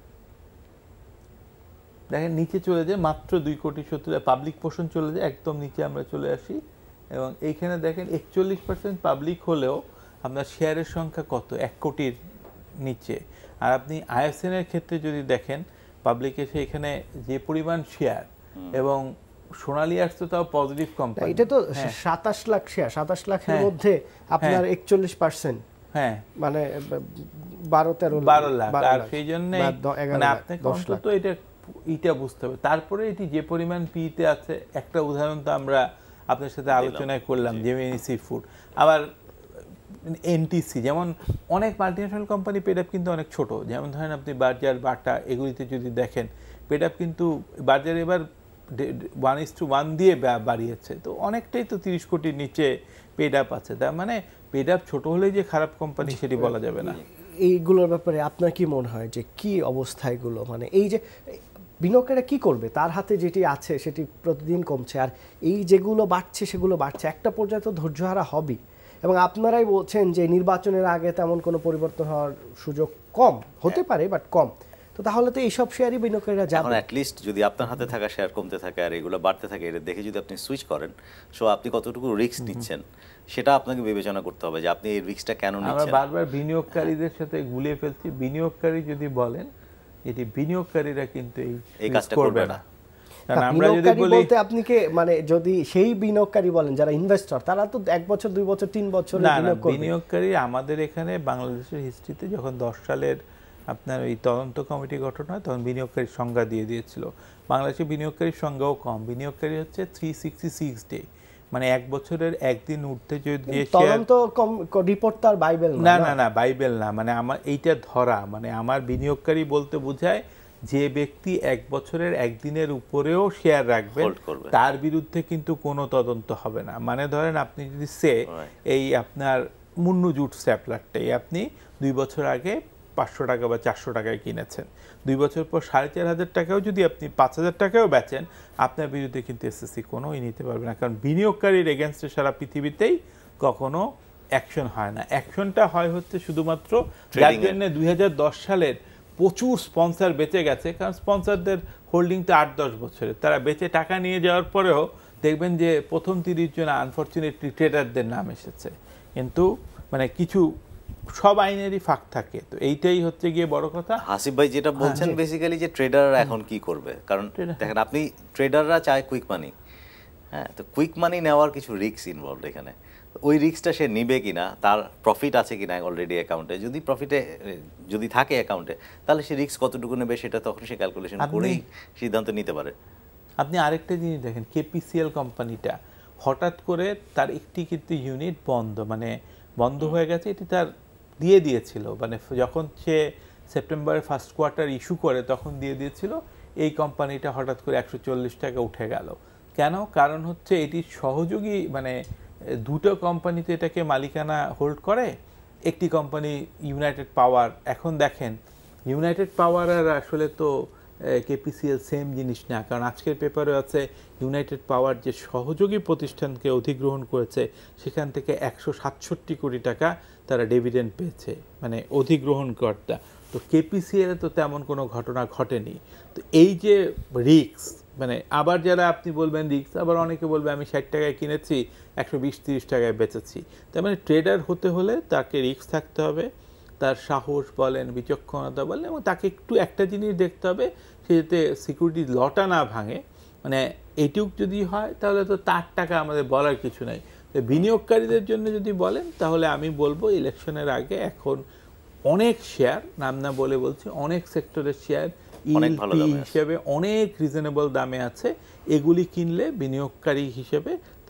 দেখেন নিচে চলে যায় মাত্র দুই কোটি সত্তর, পাবলিক পোর্শন চলে যায় একদম নিচে আমরা চলে আসি, এবং এইখানে দেখেন একচল্লিশ পার্সেন্ট পাবলিক হলেও আপনার শেয়ারের সংখ্যা কত, এক কোটির নিচে। আর আপনি আইএসএন এর ক্ষেত্রে যদি দেখেন পাবলিক এসে এখানে যে পরিমাণ শেয়ার, এবং সোনালী আঁশ তো তাও পজিটিভ কোম্পানি,
এটা তো সাতাশ লাখ শেয়ার, সাতাশ লাখের মধ্যে আপনার একচল্লিশ পার্সেন্ট, হ্যাঁ মানে বারো তেরো
বারো লাখ। আর সেই জন্য মানে আপনাকে অন্তত এটা এটা বুঝতে হবে। তারপরে এটি যে পরিমাণ পিতে আছে, একটা উদাহরণ তো আমরা আপনার সাথে আলোচনায় করলাম, জেমিনি সি ফুড, আবার এনটিসি, যেমন অনেক মাল্টিন্যাশনাল কোম্পানি পেড আপ কিন্তু অনেক ছোট, যেমন ধরেন আপনি বার্জার, বাটা, এগুলিতে যদি দেখেন পেড আপ কিন্তু বার্জার এবার ওয়ান ইস টু ওয়ান দিয়ে বাড়িয়েছে, তো অনেকটাই তো তিরিশ কোটির নিচে পেড আপ আছে। তার মানে পেড আপ ছোট হলেই যে খারাপ কোম্পানি সেটি বলা যাবে না।
এইগুলোর ব্যাপারে আপনার কি মনে হয় যে কি অবস্থা এগুলো, মানে এই যে বিনিয়োগকারীরা কি করবে, তার হাতে যেটি আছে সেটি প্রতিদিন কমছে, আর এই যেগুলো বাড়ছে সেগুলো বাড়ছে, একটা পর্যায়ে তো ধৈর্যহারা হবেই। এবং আপনারাই বলছেন যে নির্বাচনের আগে তেমন কোনো পরিবর্তন হওয়ার সুযোগ কম, হতে পারে বাট কম, তো তাহলে তো এইসব শেয়ারই বিনিয়োগকারীরা যাবে।
এখন অ্যাটলিস্ট যদি আপনার হাতে থাকা শেয়ার কমতে থাকে আর এগুলো বাড়তে থাকে, এটা দেখে যদি আপনি সুইচ করেন, সো আপনি কতটুকু রিস্ক নিচ্ছেন সেটা আপনাকে বিবেচনা করতে হবে যে আপনি এই রিস্কটা কেন নিচ্ছেন।
আমরা বারবার বিনিয়োগকারীদের সাথে গুলিয়ে ফেলছি, বিনিয়োগকারী যদি বলেন এটি বিনিয়োগকারীরা কিন্তু এই কাজটা করবে না।
কারণ আমরা যদি বলি বলতে আপনি কি মানে যদি সেই বিনিয়োগকারী বলেন যারা ইনভেস্টর, তারা তো এক বছর দুই বছর তিন বছরের বিনিয়োগ করবে।
বিনিয়োগকারী আমাদের এখানে বাংলাদেশের হিস্ট্রিতে যখন দশ সালের আপনার এই তদন্ত কমিটি গঠন হয় তখন বিনিয়োগকারীর সংজ্ঞা দিয়ে দিয়েছিল। বাংলাদেশের বিনিয়োগকারীর সংজ্ঞাও কম, বিনিয়োগকারী হচ্ছে থ্রি সিক্সটি সিক্স ডে, মানে এক বছরের একদিন উঠতে যদি
তদন্ত রিপোর্ট তার বাইবেল
না না না বাইবেল না, মানে আমার এইটা ধরা, মানে আমার বিনিয়োগকারী বলতে বোঝায় যে ব্যক্তি এক বছরের একদিনের উপরেও শেয়ার রাখবেন তার বিরুদ্ধে কিন্তু কোনো তদন্ত হবে না। মানে ধরেন আপনি যদি সে এই আপনার মুন্নু জুট স্ট্যাপলারটাই আপনি দুই বছর আগে পাঁচশো টাকা বা চারশো টাকায় কিনেছেন, দুই বছর পর সাড়ে চার হাজার টাকাও যদি আপনি পাঁচ হাজার টাকাও বেচেন, আপনার বিরুদ্ধে কিন্তু এসএসসি কোনোই নিতে পারবে না, কারণ বিনিয়োগকারীর এগেনস্টে সারা পৃথিবীতেই কখনো অ্যাকশন হয় না। অ্যাকশনটা হয় হচ্ছে শুধুমাত্র যার জন্য দুই হাজার দশ সালের প্রচুর স্পন্সর বেঁচে গেছে, কারণ স্পন্সরদের হোল্ডিং তো আট দশ বছরের, তারা বেঁচে টাকা নিয়ে যাওয়ার পরেও দেখবেন যে প্রথম তিরিশ জন আনফর্চুনেটলি ট্রেডারদের নাম এসেছে, কিন্তু মানে কিছু সব আইনেরই ফাঁক থাকে। তো এইটাই হচ্ছে গিয়ে বড় কথা।
হাসিব ভাই যেটা বলছেন বেসিক্যালি যে ট্রেডাররা এখন কি করবে, কারণ দেখেন আপনি ট্রেডাররা চায় কুইক মানি, হ্যাঁ, তো কুইক মানি নেওয়ার কিছু রিস্ক ইনভলভড এখানে, ওই রিস্কটা সে নিবে কিনা, তার প্রফিট আছে কিনা অলরেডি অ্যাকাউন্টে, যদি প্রফিটে যদি থাকে অ্যাকাউন্টে তাহলে সে রিস্ক কতটুকু নেবে সেটা তখন সে ক্যালকুলেশন করেই সিদ্ধান্ত নিতে পারে।
আপনি আরেকটা জিনিস দেখেন, কেপিসিএল কোম্পানিটা হঠাৎ করে তার একটি কিন্তু ইউনিট বন্ধ, মানে বন্ধ হয়ে গেছে, এটি তার দিয়ে দিয়েছিল, মানে যখন সে সেপ্টেম্বরের ফার্স্ট কোয়ার্টার ইস্যু করে তখন দিয়ে দিয়েছিল, এই কোম্পানিটা হঠাৎ করে একশো চল্লিশ টাকা উঠে গেল কেন? কারণ হচ্ছে এটি সহযোগী, মানে দুটো কোম্পানিতে এটাকে মালিকানা হোল্ড করে, একটি কোম্পানি ইউনাইটেড পাওয়ার। এখন দেখেন ইউনাইটেড পাওয়ার আর আসলে তো কেপিসিএল সেম জিনিস না, কারণ আজকের পেপারে আছে ইউনাইটেড পাওয়ার যে সহযোগী প্রতিষ্ঠানকে অধিগ্রহণ করেছে সেখান থেকে একশো সাতষট্টি কোটি টাকা তারা ডিভিডেন্ড পেয়েছে, মানে অধিগ্রহণকর্তা। তো কেপিসিএল তো তেমন কোনো ঘটনা ঘটেনি। তো এই যে রিস্ক, মানে আবার যারা আপনি বলবেন রিস্ক, আবার অনেকে বলবে আমি ষাট টাকায় কিনেছি একশো বিশ তিরিশ টাকায় বেচেছি। তার মানে ট্রেডার হতে হলে তাকে রিস্ক থাকতে হবে, তার সাহস বলেন, বিচক্ষণতা বলেন, এবং তাকে একটু একটা জিনিস দেখতে হবে সে যাতে সিকিউরিটি লটা না ভাঙে, মানে এইটুক যদি হয় তাহলে তো তার টাকা আমাদের বলার কিছু নাই। তো বিনিয়োগকারীদের জন্য যদি বলেন তাহলে আমি বলবো ইলেকশনের আগে এখন অনেক শেয়ার, নাম না বলে বলছি, অনেক সেক্টরের শেয়ার হিসেবে অনেক রিজনেবল দামে আছে, এগুলি কিনলে বিনিয়োগকারী হিসেবে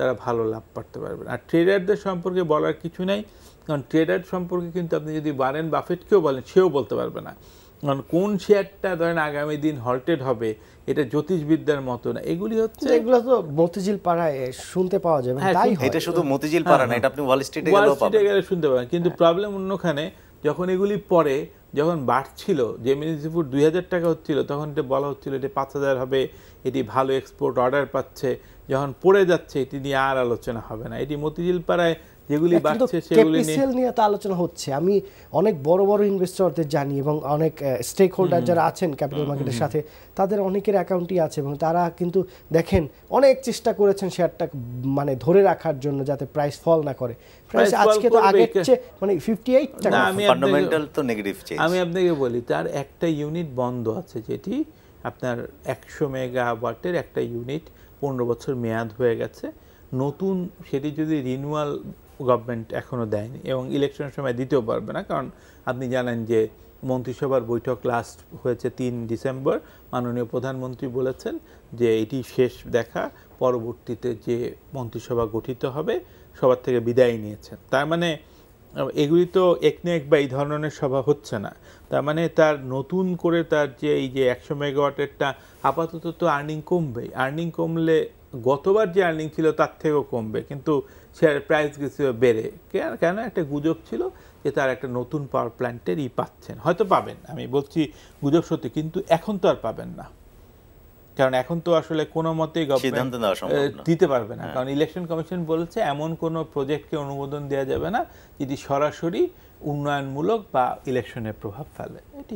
তারা ভালো লাভ করতে পারবেন। আর ট্রেডারদের সম্পর্কে বলার কিছু নাই, কারণ ট্রেডার সম্পর্কে কিন্তু আপনি যদি ওয়ারেন বাফেটকেও বলেন সেও বলতে পারবে না, কারণ কোন শেয়ারটা ধরেন আগামী দিন হল্টেড হবে এটা জ্যোতিষবিদ্যার মতো না। এগুলি হচ্ছে
এগুলো তো মতিঝিল পাড়ায় শুনতে পাওয়া যাবে, তাই হয়।
এটা শুধু মতিঝিল পাড়া না, এটা আপনি ওয়াল স্ট্রিটে গেলেও পাবেন,
গেলে শুনতে পাবেন। কিন্তু প্রবলেম অন্যখানে, যখন এগুলি পরে যখন বাড়ছিল, জেমিনি সিফুড দুই হাজার টাকা হচ্ছিল তখন এটা বলা হচ্ছিল এটি পাঁচ হাজার হবে, এটি ভালো এক্সপোর্ট অর্ডার পাচ্ছে, যখন পড়ে যাচ্ছে এটি নিয়ে আর আলোচনা হবে না। এটি মতিঝিল পাড়ায় যেগুলি বাড়ছে সেগুলি
নিয়ে তো আলোচনা হচ্ছে। আমি অনেক বড় বড় ইনভেস্টরদের জানি এবং অনেক স্টেক হোল্ডার যারা আছেন ক্যাপিটাল মার্কেটের সাথে, তাদের অনেকের অ্যাকাউন্টই আছে এবং তারা কিন্তু দেখেন অনেক চেষ্টা করেছেন শেয়ারটা মানে ধরে রাখার জন্য যাতে প্রাইস ফল না করে। প্রাইস আজকে তো আগের চেয়ে মানে আটাশি টাকা,
ফান্ডামেন্টাল তো নেগেটিভ চেঞ্জ।
আমি আপনাকে বলি তার একটা ইউনিট বন্ধ আছে, যেটি আপনার একশো মেগাওয়াটের একটা ইউনিট পনেরো বছর মেয়াদ হয়ে গেছে, নতুন সেটি যদি রিনিউয়াল গভর্নমেন্ট এখনও দেয়নি এবং ইলেকশনের সময় দিতেও পারবে না, কারণ আপনি জানেন যে মন্ত্রিসভার বৈঠক লাস্ট হয়েছে তিন ডিসেম্বর, মাননীয় প্রধানমন্ত্রী বলেছেন যে এটি শেষ দেখা, পরবর্তীতে যে মন্ত্রিসভা গঠিত হবে সবার থেকে বিদায় নিয়েছেন। তার মানে এগুলি তো একনেক বা এই ধরনের সভা হচ্ছে না, তার মানে তার নতুন করে তার যে এই যে একশো মেগাওয়াটেরটা আপাতত তো আর্নিং কমবে, আর্নিং কমলে গতবার যে আর্নিং ছিল তার থেকেও কমবে, কিন্তু শেয়ার প্রাইস গেছে বেড়ে। কেন? একটা গুজব ছিল যে তার একটা নতুন পাওয়ার প্ল্যান্টের ই পাচ্ছেন, হয়তো পাবেন, আমি বলছি গুজব সত্যি, কিন্তু এখন তো আর পাবেন না, কারণ এখন তো আসলে কোনো মতেই গভর্নমেন্ট দিতে পারবে না, কারণ ইলেকশন কমিশন বলেছে এমন কোনো প্রজেক্টকে অনুমোদন দেওয়া যাবে না যেটি সরাসরি উন্নয়নমূলক বা ইলেকশনের প্রভাব ফেলে। এটি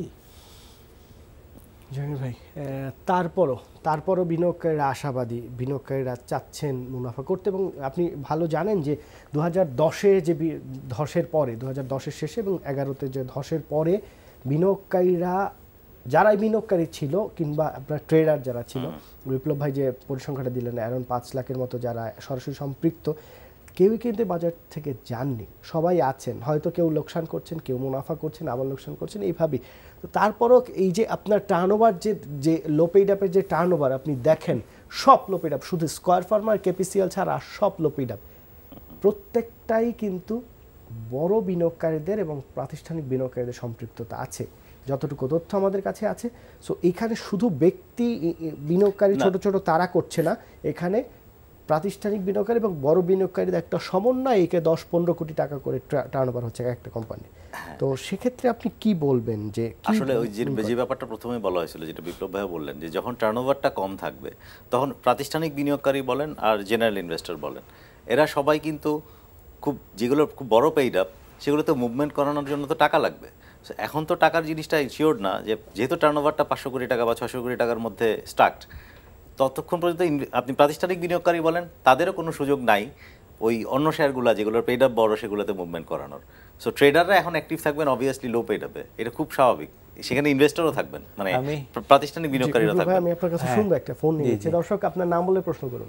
জাহাঙ্গীর ভাই, তারপরও তারপরও বিনিয়োগকারীরা আশাবাদী, বিনিয়োগকারীরা চাচ্ছেন মুনাফা করতে, এবং আপনি ভালো জানেন যে দু হাজার দশে যে ধসের পরে, দু হাজার দশের শেষে এবং এগারোতে যে ধসের পরে বিনিয়োগকারীরা যারাই বিনিয়োগকারী ছিল কিংবা আপনার ট্রেডার যারা ছিল, বিপ্লব ভাই যে পরিসংখ্যাটা দিলেন অ্যারাউন্ড পাঁচ লাখের মতো যারা সরাসরি সম্পৃক্ত, কেউই কিন্তু বাজার থেকে যাননি, সবাই আছেন, হয়তো কেউ লোকসান করছেন, কেউ মুনাফা করছেন, আবার লোকসান করছেন, এইভাবেই। তো তারপরও এই যে আপনার টার্নওভার যে যে লো পেইড আপের যে টার্নওভার আপনি দেখেন, সব লো পেইড আপ, শুধু স্কয়ার ফার্মার কেপিসিএল ছাড়া সব লো পেইড আপ, প্রত্যেকটাই কিন্তু বড় বিনিয়োগকারীদের এবং প্রাতিষ্ঠানিক বিনিয়োগকারীদের সম্পৃক্ততা আছে, যতটুকু তথ্য আমাদের কাছে আছে। সো এখানে শুধু ব্যক্তি বিনিয়োগকারী ছোট ছোট তারা করছে না, এখানে প্রাতিষ্ঠানিক বিনিয়োগকারী এবং বড় বিনিয়োগকারীদের একটা সমন্বয়, একে দশ পনেরো কোটি টাকা করে টার্নওভার হচ্ছে একটা কোম্পানি। তো সেক্ষেত্রে আপনি কি বলবেন যে
আসলে ওই যে ব্যাপারটা প্রথমে বলা হয়েছিল, যেটা বিপ্লব ভাই বললেন, যে যখন টার্নওভারটা কম থাকবে তখন প্রাতিষ্ঠানিক বিনিয়োগকারী বলেন আর জেনারেল ইনভেস্টর বলেন, এরা সবাই কিন্তু খুব যেগুলো খুব বড় পেইড আপ সেগুলো তো মুভমেন্ট করানোর জন্য তো টাকা লাগবে। এখন তো টাকার জিনিসটা ইনশিওর্ড না, যে যেহেতু টার্নওভারটা পাঁচশো কোটি টাকা বা ছশো কোটি টাকার মধ্যে স্টার্ট, ততক্ষণ পর্যন্ত আপনি প্রাতিষ্ঠানিক বিনিয়োগকারী বলেন তাদেরও কোনো সুযোগ নাই ওই অন্য শেয়ারগুলো যেগুলোর পেইড আপ বড় সেগুলোতে মুভমেন্ট করানোর। সো ট্রেডাররা এখন অ্যাক্টিভ থাকবেন অবভিয়াসলি লো পেইড আপে, এটা খুব স্বাভাবিক, সেখানে ইনভেস্টরও থাকবেন, মানে প্রাতিষ্ঠানিক বিনিয়োগকারীরা থাকবেন।
আমি আপনার কাছে শুনবো, একটা ফোন নিয়েছি দর্শক, আপনার নাম বলে প্রশ্ন করুন।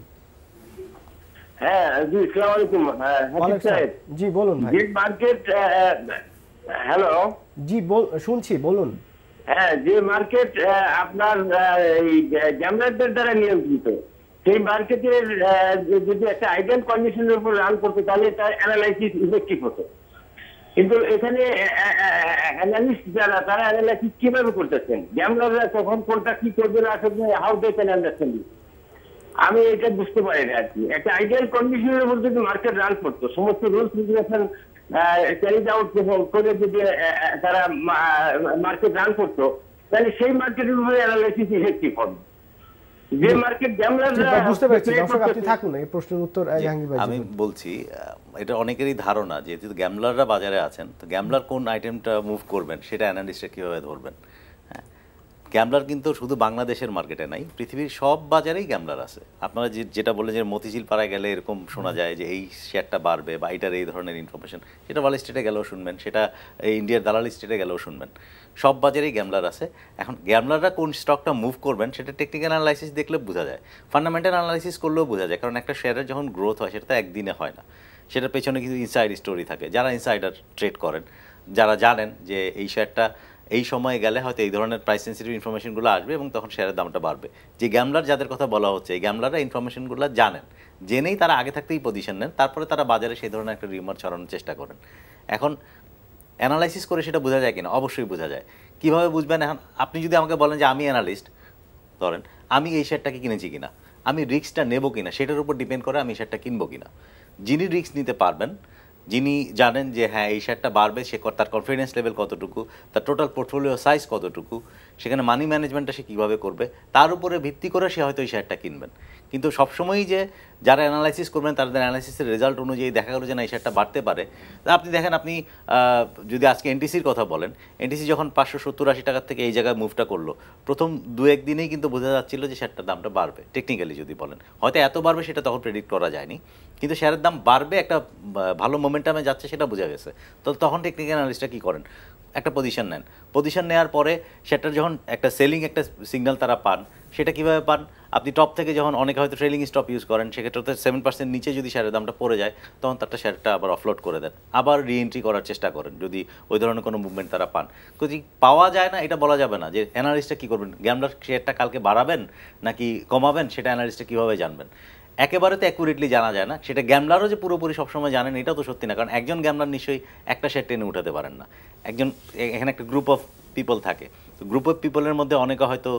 হ্যাঁ জি, আসসালামু আলাইকুম। হ্যাঁ
জি বলুন ভাই।
যে মার্কেট, হ্যালো
জি শুনছি, বলুন।
হ্যাঁ, যে মার্কেট আপনার এই গ্যামলারদের দ্বারা নিয়ন্ত্রিত, সেই মার্কেটের যদি একটা আইডিয়াল কন্ডিশনের উপর রান করতে তাহলে তার অ্যানালাইসিস ইফেক্টিভ হতো, কিন্তু এখানে অ্যানালিস্ট যারা তারা অ্যানালাইসিস কিভাবে করতেছেন, গ্যামলাররা কখন কোনটা কি করবে না করবে, হাউ দে ক্যান আন্ডারস্ট্যান্ড, আমি এটা বুঝতে পারি না আর কি। একটা আইডিয়াল কন্ডিশনের উপর যদি মার্কেট রান করতো, সমস্ত রুলস রেগুলেশন ক্যারিড আউট করে যদি তারা মার্কেট রান করতো, তাহলে সেই মার্কেটের উপরে অ্যানালাইসিস ইফেক্টিভ হবে। যে মার্কেট গ্যামলাররা,
বুঝতে পারছি দর্শক, আপনি থাকুন, এই প্রশ্নের উত্তর জাহাঙ্গীর ভাই।
আমি বলছি, এটা অনেকেরই ধারণা যেহেতু গ্যামলাররা বাজারে আছেন, তো গ্যামলার কোন আইটেমটা মুভ করবেন সেটা অ্যানালিস্টরা কীভাবে ধরবেন। হ্যাঁ, গ্যামলার কিন্তু শুধু বাংলাদেশের মার্কেটে নাই, পৃথিবীর সব বাজারেই গ্যামলার আছে। আপনারা যে যেটা বললেন যে মতিঝিল পাড়ায় গেলে এরকম শোনা যায় যে এই শেয়ারটা বাড়বে বা এটার এই ধরনের ইনফরমেশন, সেটা ওয়াল স্ট্রিটে গেলেও শুনবেন, সেটা এই ইন্ডিয়ার দালালি স্ট্রিটে গেলেও শুনবেন, সব বাজারেই গ্যামলার আছে। এখন গ্যামলাররা কোন স্টকটা মুভ করবেন সেটা টেকনিক্যাল অ্যানালাইসিস দেখলে বোঝা যায়, ফান্ডামেন্টাল অ্যানালাইসিস করলেও বোঝা যায়, কারণ একটা শেয়ারের যখন গ্রোথ হয় সেটা তো একদিনে হয় না, সেটার পেছনে কিন্তু ইনসাইড স্টোরি থাকে। যারা ইনসাইডার ট্রেড করেন, যারা জানেন যে এই শেয়ারটা এই সময়ে গেলে হয়তো এই ধরনের প্রাইস সেন্সিটিভ ইনফরমেশনগুলো আসবে এবং তখন শেয়ারের দামটা বাড়বে। যে গ্যামলার যাদের কথা বলা হচ্ছে, এই গ্যামলাররা ইনফরমেশনগুলো জানেন, জেনেই তারা আগে থাকতেই পজিশন নেন, তারপরে তারা বাজারে সেই ধরনের একটা রিউমার ছড়ানোর চেষ্টা করেন। এখন অ্যানালাইসিস করে সেটা বোঝা যায় কিনা? অবশ্যই বোঝা যায়। কীভাবে বুঝবেন? এখন আপনি যদি আমাকে বলেন যে আমি অ্যানালিস্ট, ধরেন আমি এই শেয়ারটাকে কিনেছি কিনা, আমি রিস্কটা নেব কিনা, সেটার উপর ডিপেন্ড করে আমি শেয়ারটা কিনবো কিনা। যিনি রিস্ক নিতে পারবেন, যিনি জানেন যে হ্যাঁ এই শেয়ারটা বাড়বে, সে তার কনফিডেন্স লেভেল কতটুকু, তার টোটাল পোর্টফোলিও সাইজ কতটুকু, সেখানে মানি ম্যানেজমেন্টটা সে কীভাবে করবে, তার উপরে ভিত্তি করে সে হয়তো এই শেয়ারটা কিনবেন। কিন্তু সবসময়ই যে যারা অ্যানালাইসিস করবেন তাদের অ্যানালাইসিসের রেজাল্ট অনুযায়ী দেখা গেলো যে না এই শেয়ারটা বাড়তে পারে। আপনি দেখেন, আপনি যদি আজকে এনটিসির কথা বলেন, এনটিসি যখন পাঁচশো সত্তর আশি টাকার থেকে এই জায়গায় মুভটা করলো, প্রথম দু একদিনেই কিন্তু বোঝা যাচ্ছিল যে শেয়ারটার দামটা বাড়বে। টেকনিক্যালি যদি বলেন হয়তো এত বাড়বে সেটা তখন প্রেডিক্ট করা যায়নি, কিন্তু শেয়ারের দাম বাড়বে, একটা ভালো মোমেন্টামে যাচ্ছে সেটা বোঝা গেছে। তো তখন টেকনিক্যাল অ্যানালিস্টরা কী করেন? একটা পজিশন নেন। পজিশন নেওয়ার পরে সেটার যখন একটা সেলিং একটা সিগন্যাল তারা পান, সেটা কীভাবে পান? আপনি টপ থেকে যখন অনেকে হয়তো ট্রেলিং স্টপ ইউজ করেন, সেক্ষেত্রে সেভেন পার্সেন্ট নিচে যদি শেয়ারের দামটা পড়ে যায়, তখন তারটা শেয়ারটা আবার অফলোড করে দেন, আবার রিএন্ট্রি করার চেষ্টা করেন যদি ওই ধরনের কোনো মুভমেন্ট তারা পান। যদি পাওয়া যায় না, এটা বলা যাবে না যে অ্যানালিস্টটা কী করবেন, গ্যামলার শেয়ারটা কালকে বাড়াবেন নাকি কমাবেন, সেটা অ্যানালিস্টটা কীভাবে জানবেন? একেবারে তো অ্যাকুরেটলি জানা যায় না। সেটা গ্যামলারও যে পুরোপুরি সবসময় জানেন এটাও তো সত্যি না, কারণ একজন গ্যামলার নিশ্চয়ই একটা শেয়ার টেনে উঠাতে পারেন না। একজন এখানে একটা গ্রুপ অফ পিপল থাকে, তো গ্রুপ অফ পিপলের মধ্যে অনেকে হয়তো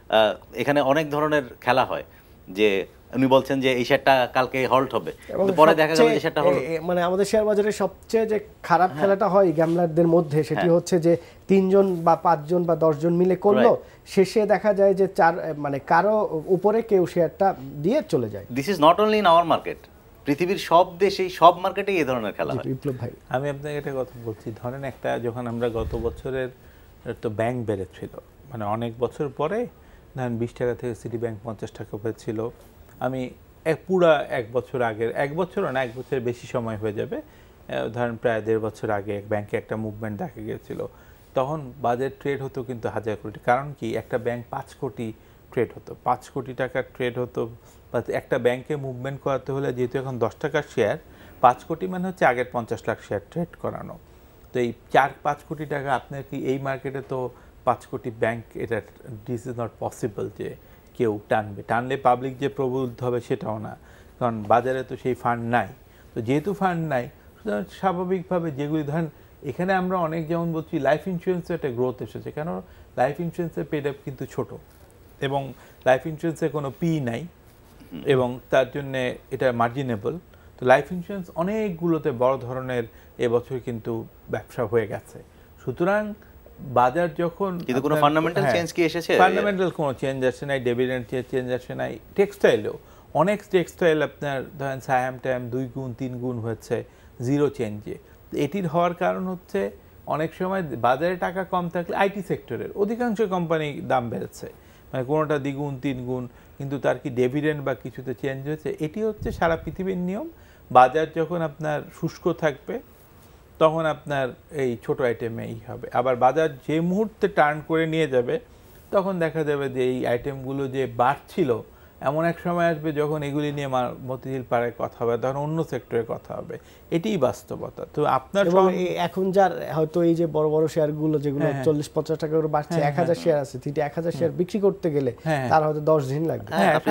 এখানে অনেক ধরনের খেলা হয়, যে উনি বলছেন যে এই শেয়ারটা কালকে হল্ট হবে, পরে দেখা গেল যে শেয়ারটা হলো।
মানে আমাদের শেয়ার বাজারে সবচেয়ে যে খারাপ খেলাটা হয় গ্যামলারদের মধ্যে, সেটি হচ্ছে যে তিনজন বা পাঁচজন বা দশজন মিলে করলো, শেষে দেখা যায় যে চার মানে কারো উপরে কেউ শেয়ারটা দিয়ে চলে যায়।
This is not only in our market, পৃথিবীর সব দেশেই সব মার্কেটেই এই ধরনের খেলা হয়।
বিপ্লব ভাই,
আমি আপনাকে একটা কথা বলছি, ধরেন একটা যখন আমরা গত বছরের তো ব্যাংক বেড়েছিল, মানে অনেক বছর পরে ধরেন বিশ টাকা থেকে সিটি ব্যাংক পঞ্চাশ টাকা হয়েছিল। আমি এক পুরা এক বছর আগের, এক বছরও না, এক বছরের বেশি সময় হয়ে যাবে, ধরেন প্রায় দেড় বছর আগে এক ব্যাংকে একটা মুভমেন্ট দেখা গিয়েছিল। তখন বাজার ট্রেড হতো কিন্তু হাজার কোটি। কারণ কি, একটা ব্যাংক পাঁচ কোটি ট্রেড হতো, পাঁচ কোটি টাকার ট্রেড হতো। বা একটা ব্যাংকে মুভমেন্ট করাতে হলে, যেহেতু এখন দশ টাকার শেয়ার, পাঁচ কোটি মানে হচ্ছে আগের পঞ্চাশ লাখ শেয়ার ট্রেড করানো। তো এই চার পাঁচ কোটি টাকা আপনার কি এই মার্কেটে তো পাঁচ কোটি ব্যাংক, এটা দিস ইজ নট পসিবল যে কেউ টানবে। টানলে পাবলিক যে প্রবুদ্ধ হবে সেটাও না, কারণ বাজারে তো সেই ফান্ড নাই। তো যেহেতু ফান্ড নাই, সুতরাং স্বাভাবিকভাবে যেগুলি ধরেন এখানে আমরা অনেক যেমন বলছি লাইফ ইন্স্যুরেন্সের একটা গ্রোথ এসেছে, কেন লাইফ ইন্স্যুরেন্সের পেড আপ কিন্তু ছোট, এবং লাইফ ইন্স্যুরেন্সে কোনো পি নাই, এবং তার জন্যে এটা মার্জিনেবল। তো লাইফ ইন্স্যুরেন্স অনেকগুলোতে বড় ধরনের এবছর কিন্তু ব্যবসা হয়ে গেছে। সুতরাং বাজার যখন
কিন্তু কোনো ফান্ডামেন্টাল চেঞ্জ কি এসেছে?
ফান্ডামেন্টাল কোনো চেঞ্জ আসে নাই, ডিভিডেন্ড চেঞ্জ আসে নাই। টেক্সটাইলেও অনেক টেক্সটাইল আপনার ধরেন সায়াম টায়াম দুই গুণ তিন গুণ হচ্ছে জিরো চেঞ্জে। এটির হওয়ার কারণ হচ্ছে অনেক সময় বাজারে টাকা কম থাকলে আইটি সেক্টরের অধিকাংশ কোম্পানি দাম বেড়েছে, মানে কোনোটা দ্বিগুণ তিন গুণ, কিন্তু তার কি ডিভিডেন্ড বা কিছুতে চেঞ্জ হয়েছে? এটি হচ্ছে সারা পৃথিবীর নিয়ম। বাজার যখন আপনার শুষ্ক থাকবে তখন আপনার এই ছোট আইটেমেই হবে, আবার বাজার যে মুহূর্তে টার্ন করে নিয়ে যাবে তখন দেখা যাবে যে এই আইটেমগুলো যে বাড়ছিল, এমন এক সময় আসবে যখন এগুলি নিয়ে মতিঝিল পাড়ায় কথা হবে, তখন অন্য সেক্টরে কথা হবে। এটিই বাস্তবতা। তো আপনার
এখন যার হয়তো এই যে বড় বড় শেয়ারগুলো যেগুলো চল্লিশ পঞ্চাশ টাকা করে বাড়ছে, এক হাজার শেয়ার আছে, তিনি এক হাজার শেয়ার বিক্রি করতে গেলে তার হয়তো দশ দিন লাগবে।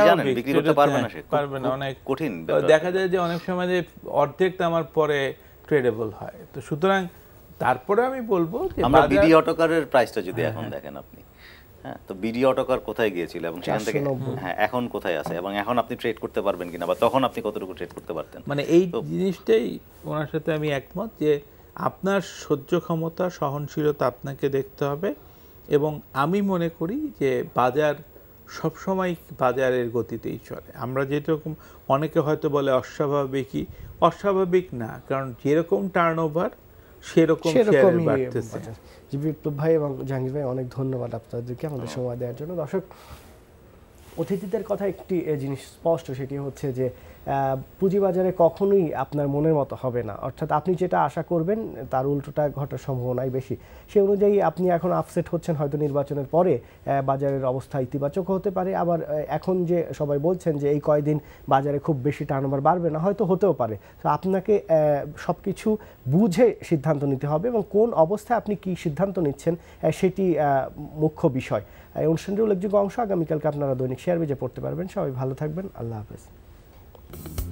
পারবে না, অনেক কঠিন। দেখা যায় যে অনেক সময় যে অর্ধেক আমার পরে ট্রেডেবল হয়। তো সুতরাং তারপরে আমি বলবো যে
আমরা বিডি অটোকারের প্রাইসটা যদি এখন দেখেন আপনি, হ্যাঁ, তো বিডি অটোকার কোথায় গিয়েছিল এবং সেখান থেকে হ্যাঁ এখন কোথায় আছে, এবং এখন আপনি ট্রেড করতে পারবেন কিনা, বা তখন আপনি কতটুকু ট্রেড করতে পারতেন?
মানে এই জিনিসটাই ওনার সাথে আমি একমত যে আপনার সহ্য ক্ষমতা, সহনশীলতা আপনাকে দেখতে হবে। এবং আমি মনে করি যে বাজার সবসময় বাজারের গতিতেই চলে। আমরা যেরকম, অনেকে হয়তো বলে অস্বাভাবিকই, অস্বাভাবিক না, কারণ যেরকম টার্ন ওভার সেরকম বাড়তেছে।
বিপ্লব ভাই এবং জাহাঙ্গীর ভাই, অনেক ধন্যবাদ আপনাদেরকে আমাদের সময় দেওয়ার জন্য। দর্শক, অতিথিদের কথা একটি জিনিস স্পষ্ট, সেটি হচ্ছে যে পুঁজিবাজারে কখনোই আপনার মনের মতো হবে না, অর্থাৎ আপনি যেটা আশা করবেন তার উল্টোটা ঘটার সম্ভাবনাই বেশি। সেই অনুযায়ী আপনি এখন আপসেট হচ্ছেন, হয়তো নির্বাচনের পরে বাজারের অবস্থা ইতিবাচক হতে পারে, আবার এখন যে সবাই বলছেন যে এই কয়দিন বাজারে খুব বেশি টার্নওভার বাড়বে না, হয়তো হতেও পারে। তো আপনাকে সব কিছু বুঝে সিদ্ধান্ত নিতে হবে এবং কোন অবস্থায় আপনি কি সিদ্ধান্ত নিচ্ছেন সেটি মুখ্য বিষয়। এই অনুষ্ঠানটির উল্লেখযোগ্য অংশ আগামীকালকে আপনারা দৈনিক শেয়ার বেজে পড়তে পারবেন। সবাই ভালো থাকবেন, আল্লাহ হাফেজ।